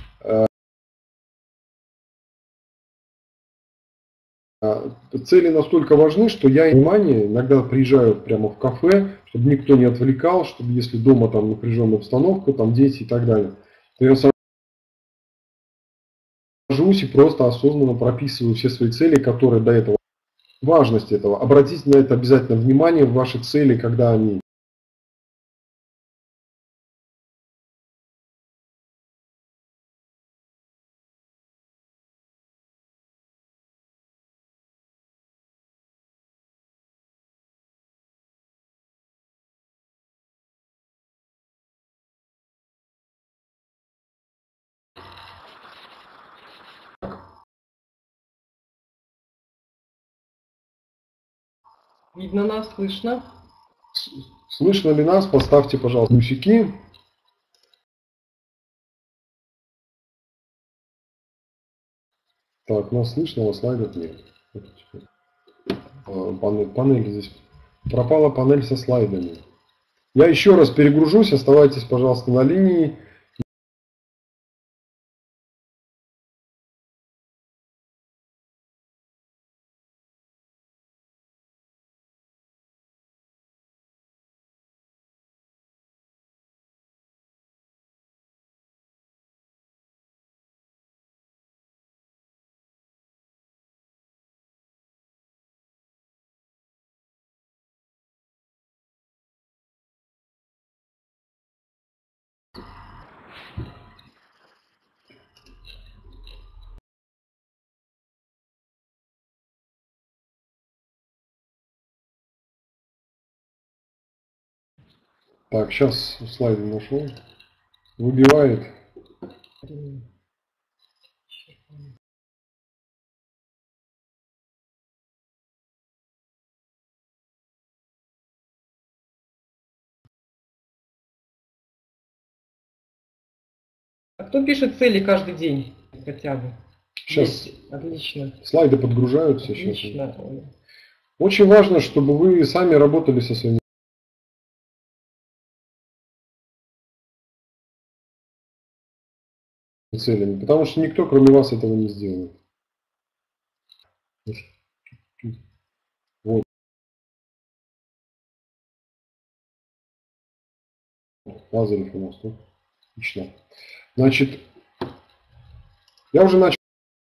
Цели настолько важны, что я внимание иногда приезжаю прямо в кафе, чтобы никто не отвлекал, чтобы если дома там напряженная обстановка, там дети и так далее, то я сажусь сажусь и просто осознанно прописываю все свои цели, которые до этого. Важность этого. Обратите на это обязательно внимание в ваши цели, когда они. Видно нас, слышно. Слышно ли нас? Поставьте, пожалуйста, плюсики. Так, нас слышно, а слайдов нет. Панель здесь. Пропала панель со слайдами. Я еще раз перегружусь, оставайтесь, пожалуйста, на линии. Так, сейчас слайды нашел. Выбивает. А кто пишет цели каждый день хотя бы? Сейчас Есть. Отлично. слайды подгружаются. Отлично. Очень важно, чтобы вы сами работали со своими целями, потому что никто, кроме вас, этого не сделает. Вот. Лазарев у нас тут. Отлично. Значит, я уже начал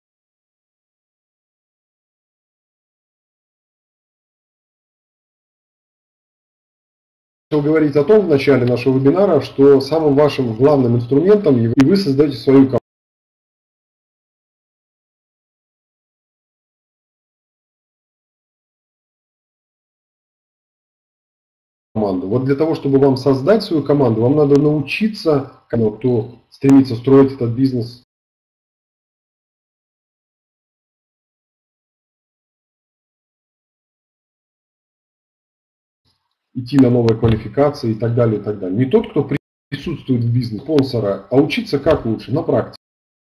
говорить о том в начале нашего вебинара, что самым вашим главным инструментом, и вы создаете свою команду. Вот для того, чтобы вам создать свою команду, вам надо научиться, кто стремится строить этот бизнес, идти на новые квалификации и так далее, и так далее. Не тот, кто присутствует в бизнесе, спонсора, а учиться как лучше, на практике.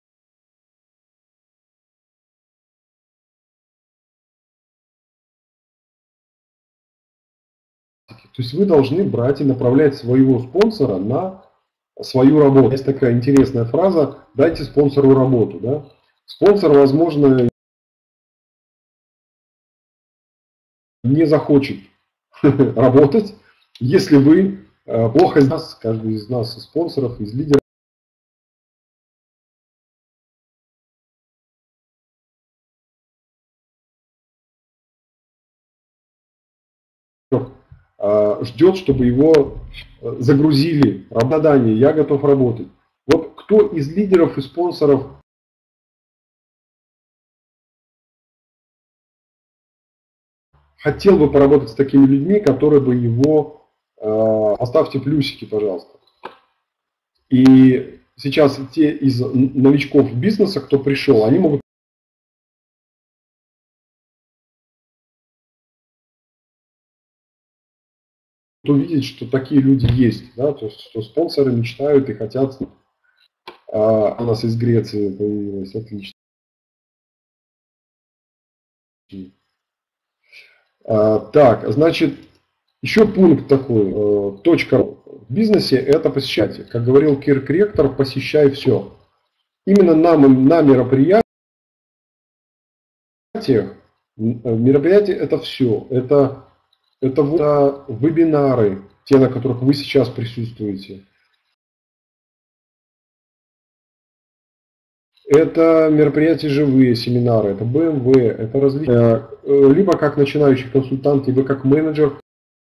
То есть вы должны брать и направлять своего спонсора на свою работу. Есть такая интересная фраза: дайте спонсору работу. Да? Спонсор, возможно, не захочет работать, если вы плохо из нас, каждый из нас, из спонсоров, из лидеров, ждет, чтобы его загрузили. Задание: я готов работать. Вот кто из лидеров и спонсоров хотел бы поработать с такими людьми, которые бы его... Поставьте плюсики, пожалуйста. И сейчас те из новичков бизнеса, кто пришел, они могут увидеть, что такие люди есть, да, то есть что спонсоры мечтают и хотят. У нас из Греции появилось, отлично. Так, значит, еще пункт такой, точка в бизнесе — это посещайте. Как говорил Кирк Ректор, посещай все. Именно на мероприятиях, мероприятие — это все. Это вебинары, те, на которых вы сейчас присутствуете. это мероприятия живые, семинары, это BMW, это различные, либо как начинающий консультант, либо как менеджер.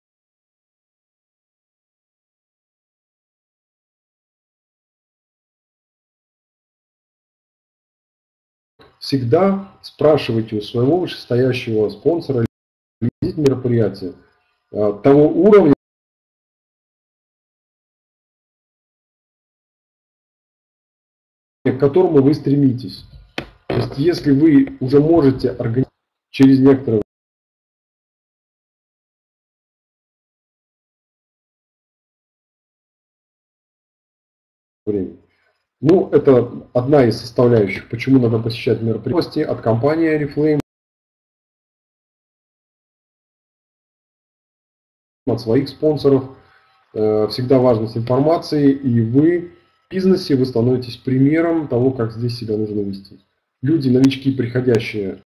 Всегда спрашивайте у своего вышестоящего спонсора мероприятия того уровня, к которому вы стремитесь. То есть, если вы уже можете организовать через некоторое время. Ну, это одна из составляющих, почему надо посещать мероприятия от компании Oriflame, от своих спонсоров. Всегда важность информации, и вы в бизнесе вы становитесь примером того, как здесь себя нужно вести. Люди, новички, приходящие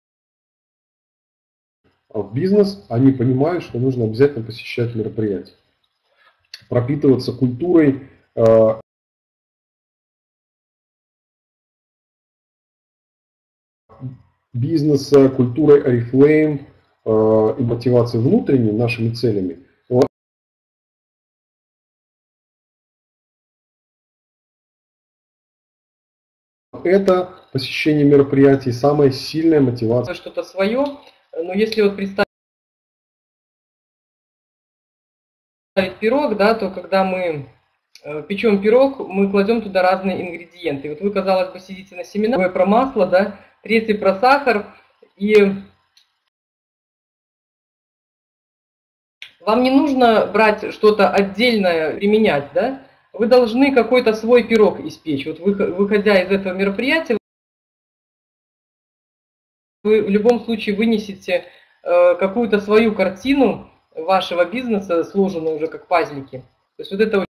в бизнес, они понимают, что нужно обязательно посещать мероприятия, пропитываться культурой бизнеса, культурой Oriflame и мотивацией внутренней, нашими целями. Это посещение мероприятий, самая сильная мотивация. Что-то свое, но если вот представить пирог, да, то когда мы печем пирог, мы кладем туда разные ингредиенты. Вот вы, казалось бы, сидите на семинаре про масло, да, третий про сахар, и вам не нужно брать что-то отдельное, применять, да? Вы должны какой-то свой пирог испечь. Вот выходя из этого мероприятия, вы в любом случае вынесете какую-то свою картину вашего бизнеса, сложенную уже как пазлики. То есть вот это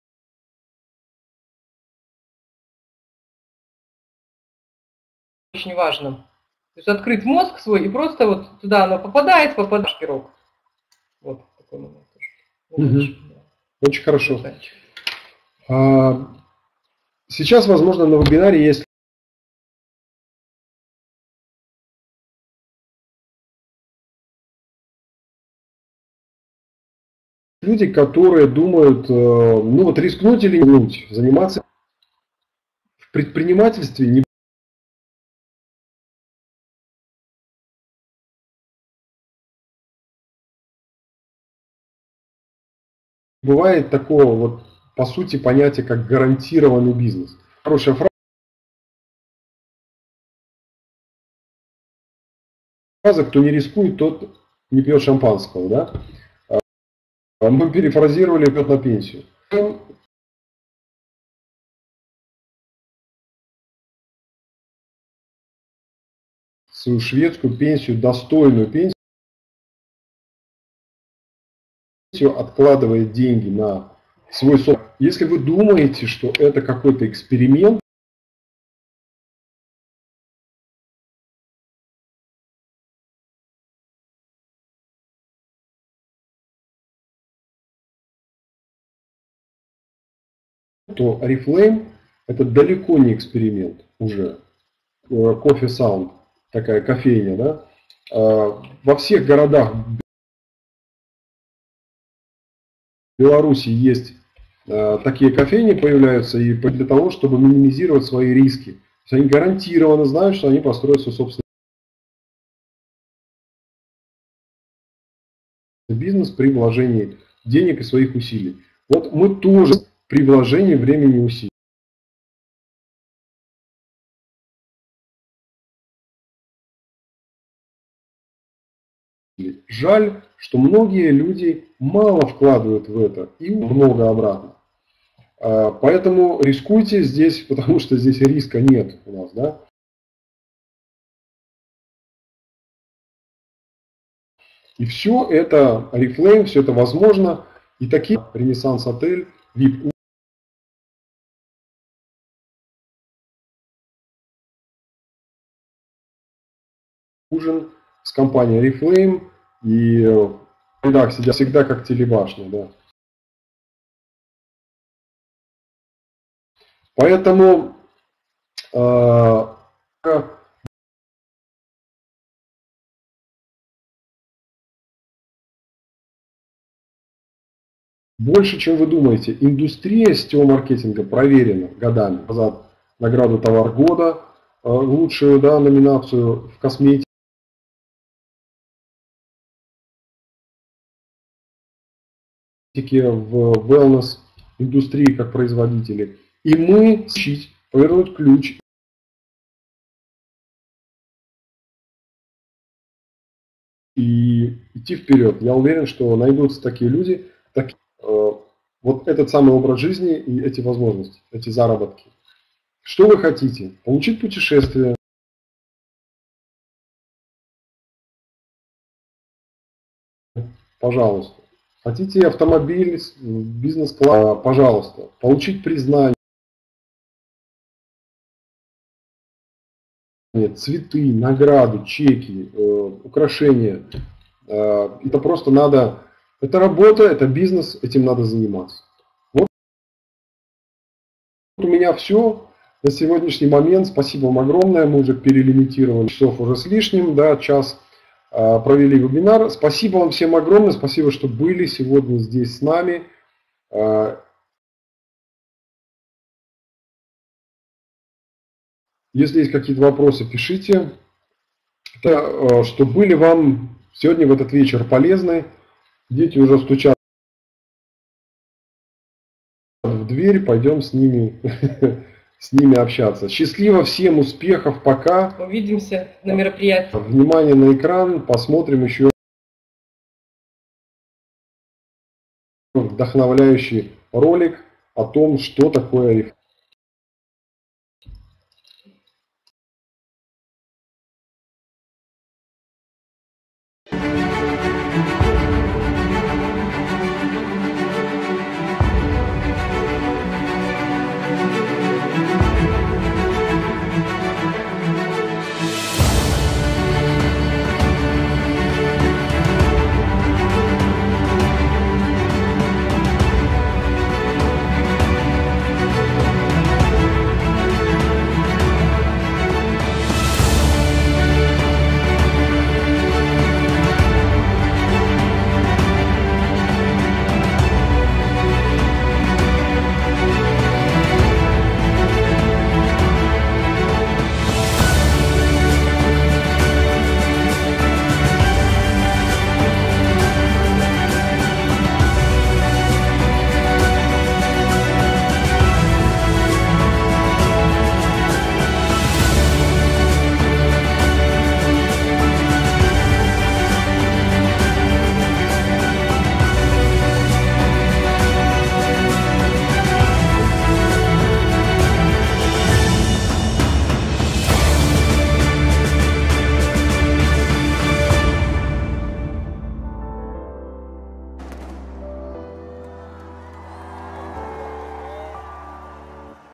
очень важно. То есть открыть мозг свой и просто вот туда оно попадает в пирог. Вот такой момент. Очень хорошо. Сейчас, возможно, на вебинаре есть люди, которые думают, ну вот рискнуть или не заниматься в предпринимательстве. Не бывает такого вот, по сути, понятия, как гарантированный бизнес. Хорошая фраза: кто не рискует, тот не пьет шампанского, да? Мы перефразировали, пьет на пенсию. Свою шведскую пенсию, достойную пенсию, откладывает деньги на свой сон. Если вы думаете, что это какой-то эксперимент, то Oriflame это далеко не эксперимент уже. Coffee Sound, такая кофейня, да? Во всех городах Беларуси есть такие кофейни, появляются и для того, чтобы минимизировать свои риски. То есть они гарантированно знают, что они построят свой собственный бизнес при вложении денег и своих усилий. Вот мы тоже при вложении времени и усилий. Жаль, что многие люди мало вкладывают в это и много обратно. Поэтому рискуйте здесь, потому что здесь риска нет у нас, да? И все это Oriflame, все это возможно. И такие Ренессанс Отель, VIP ужин с компанией Oriflame. И да, сидят всегда как телебашня, да. Поэтому Больше, чем вы думаете, индустрия сетевого маркетинга проверена годами назад. Награду «Товар года», лучшую, да, номинацию в косметике, в wellness индустрии как производители. И мы учить, повернуть ключ и идти вперед. Я уверен, что найдутся такие люди, вот этот самый образ жизни и эти возможности, эти заработки. Что вы хотите? Получить путешествие? Пожалуйста. Хотите автомобиль, бизнес-класс? Пожалуйста. Получить признание, цветы, награды, чеки, украшения. Это просто надо, это работа, это бизнес, этим надо заниматься. Вот у меня все на сегодняшний момент. Спасибо вам огромное. Мы уже перелимитировали часов уже с лишним, да, час провели вебинар. Спасибо вам всем огромное. Спасибо, что были сегодня здесь с нами. Если есть какие-то вопросы, пишите. Что были вам сегодня в этот вечер полезны. Дети уже стучат в дверь, пойдем с ними общаться. Счастливо, всем успехов, пока. Увидимся на мероприятии. Внимание на экран, посмотрим еще вдохновляющий ролик о том, что такое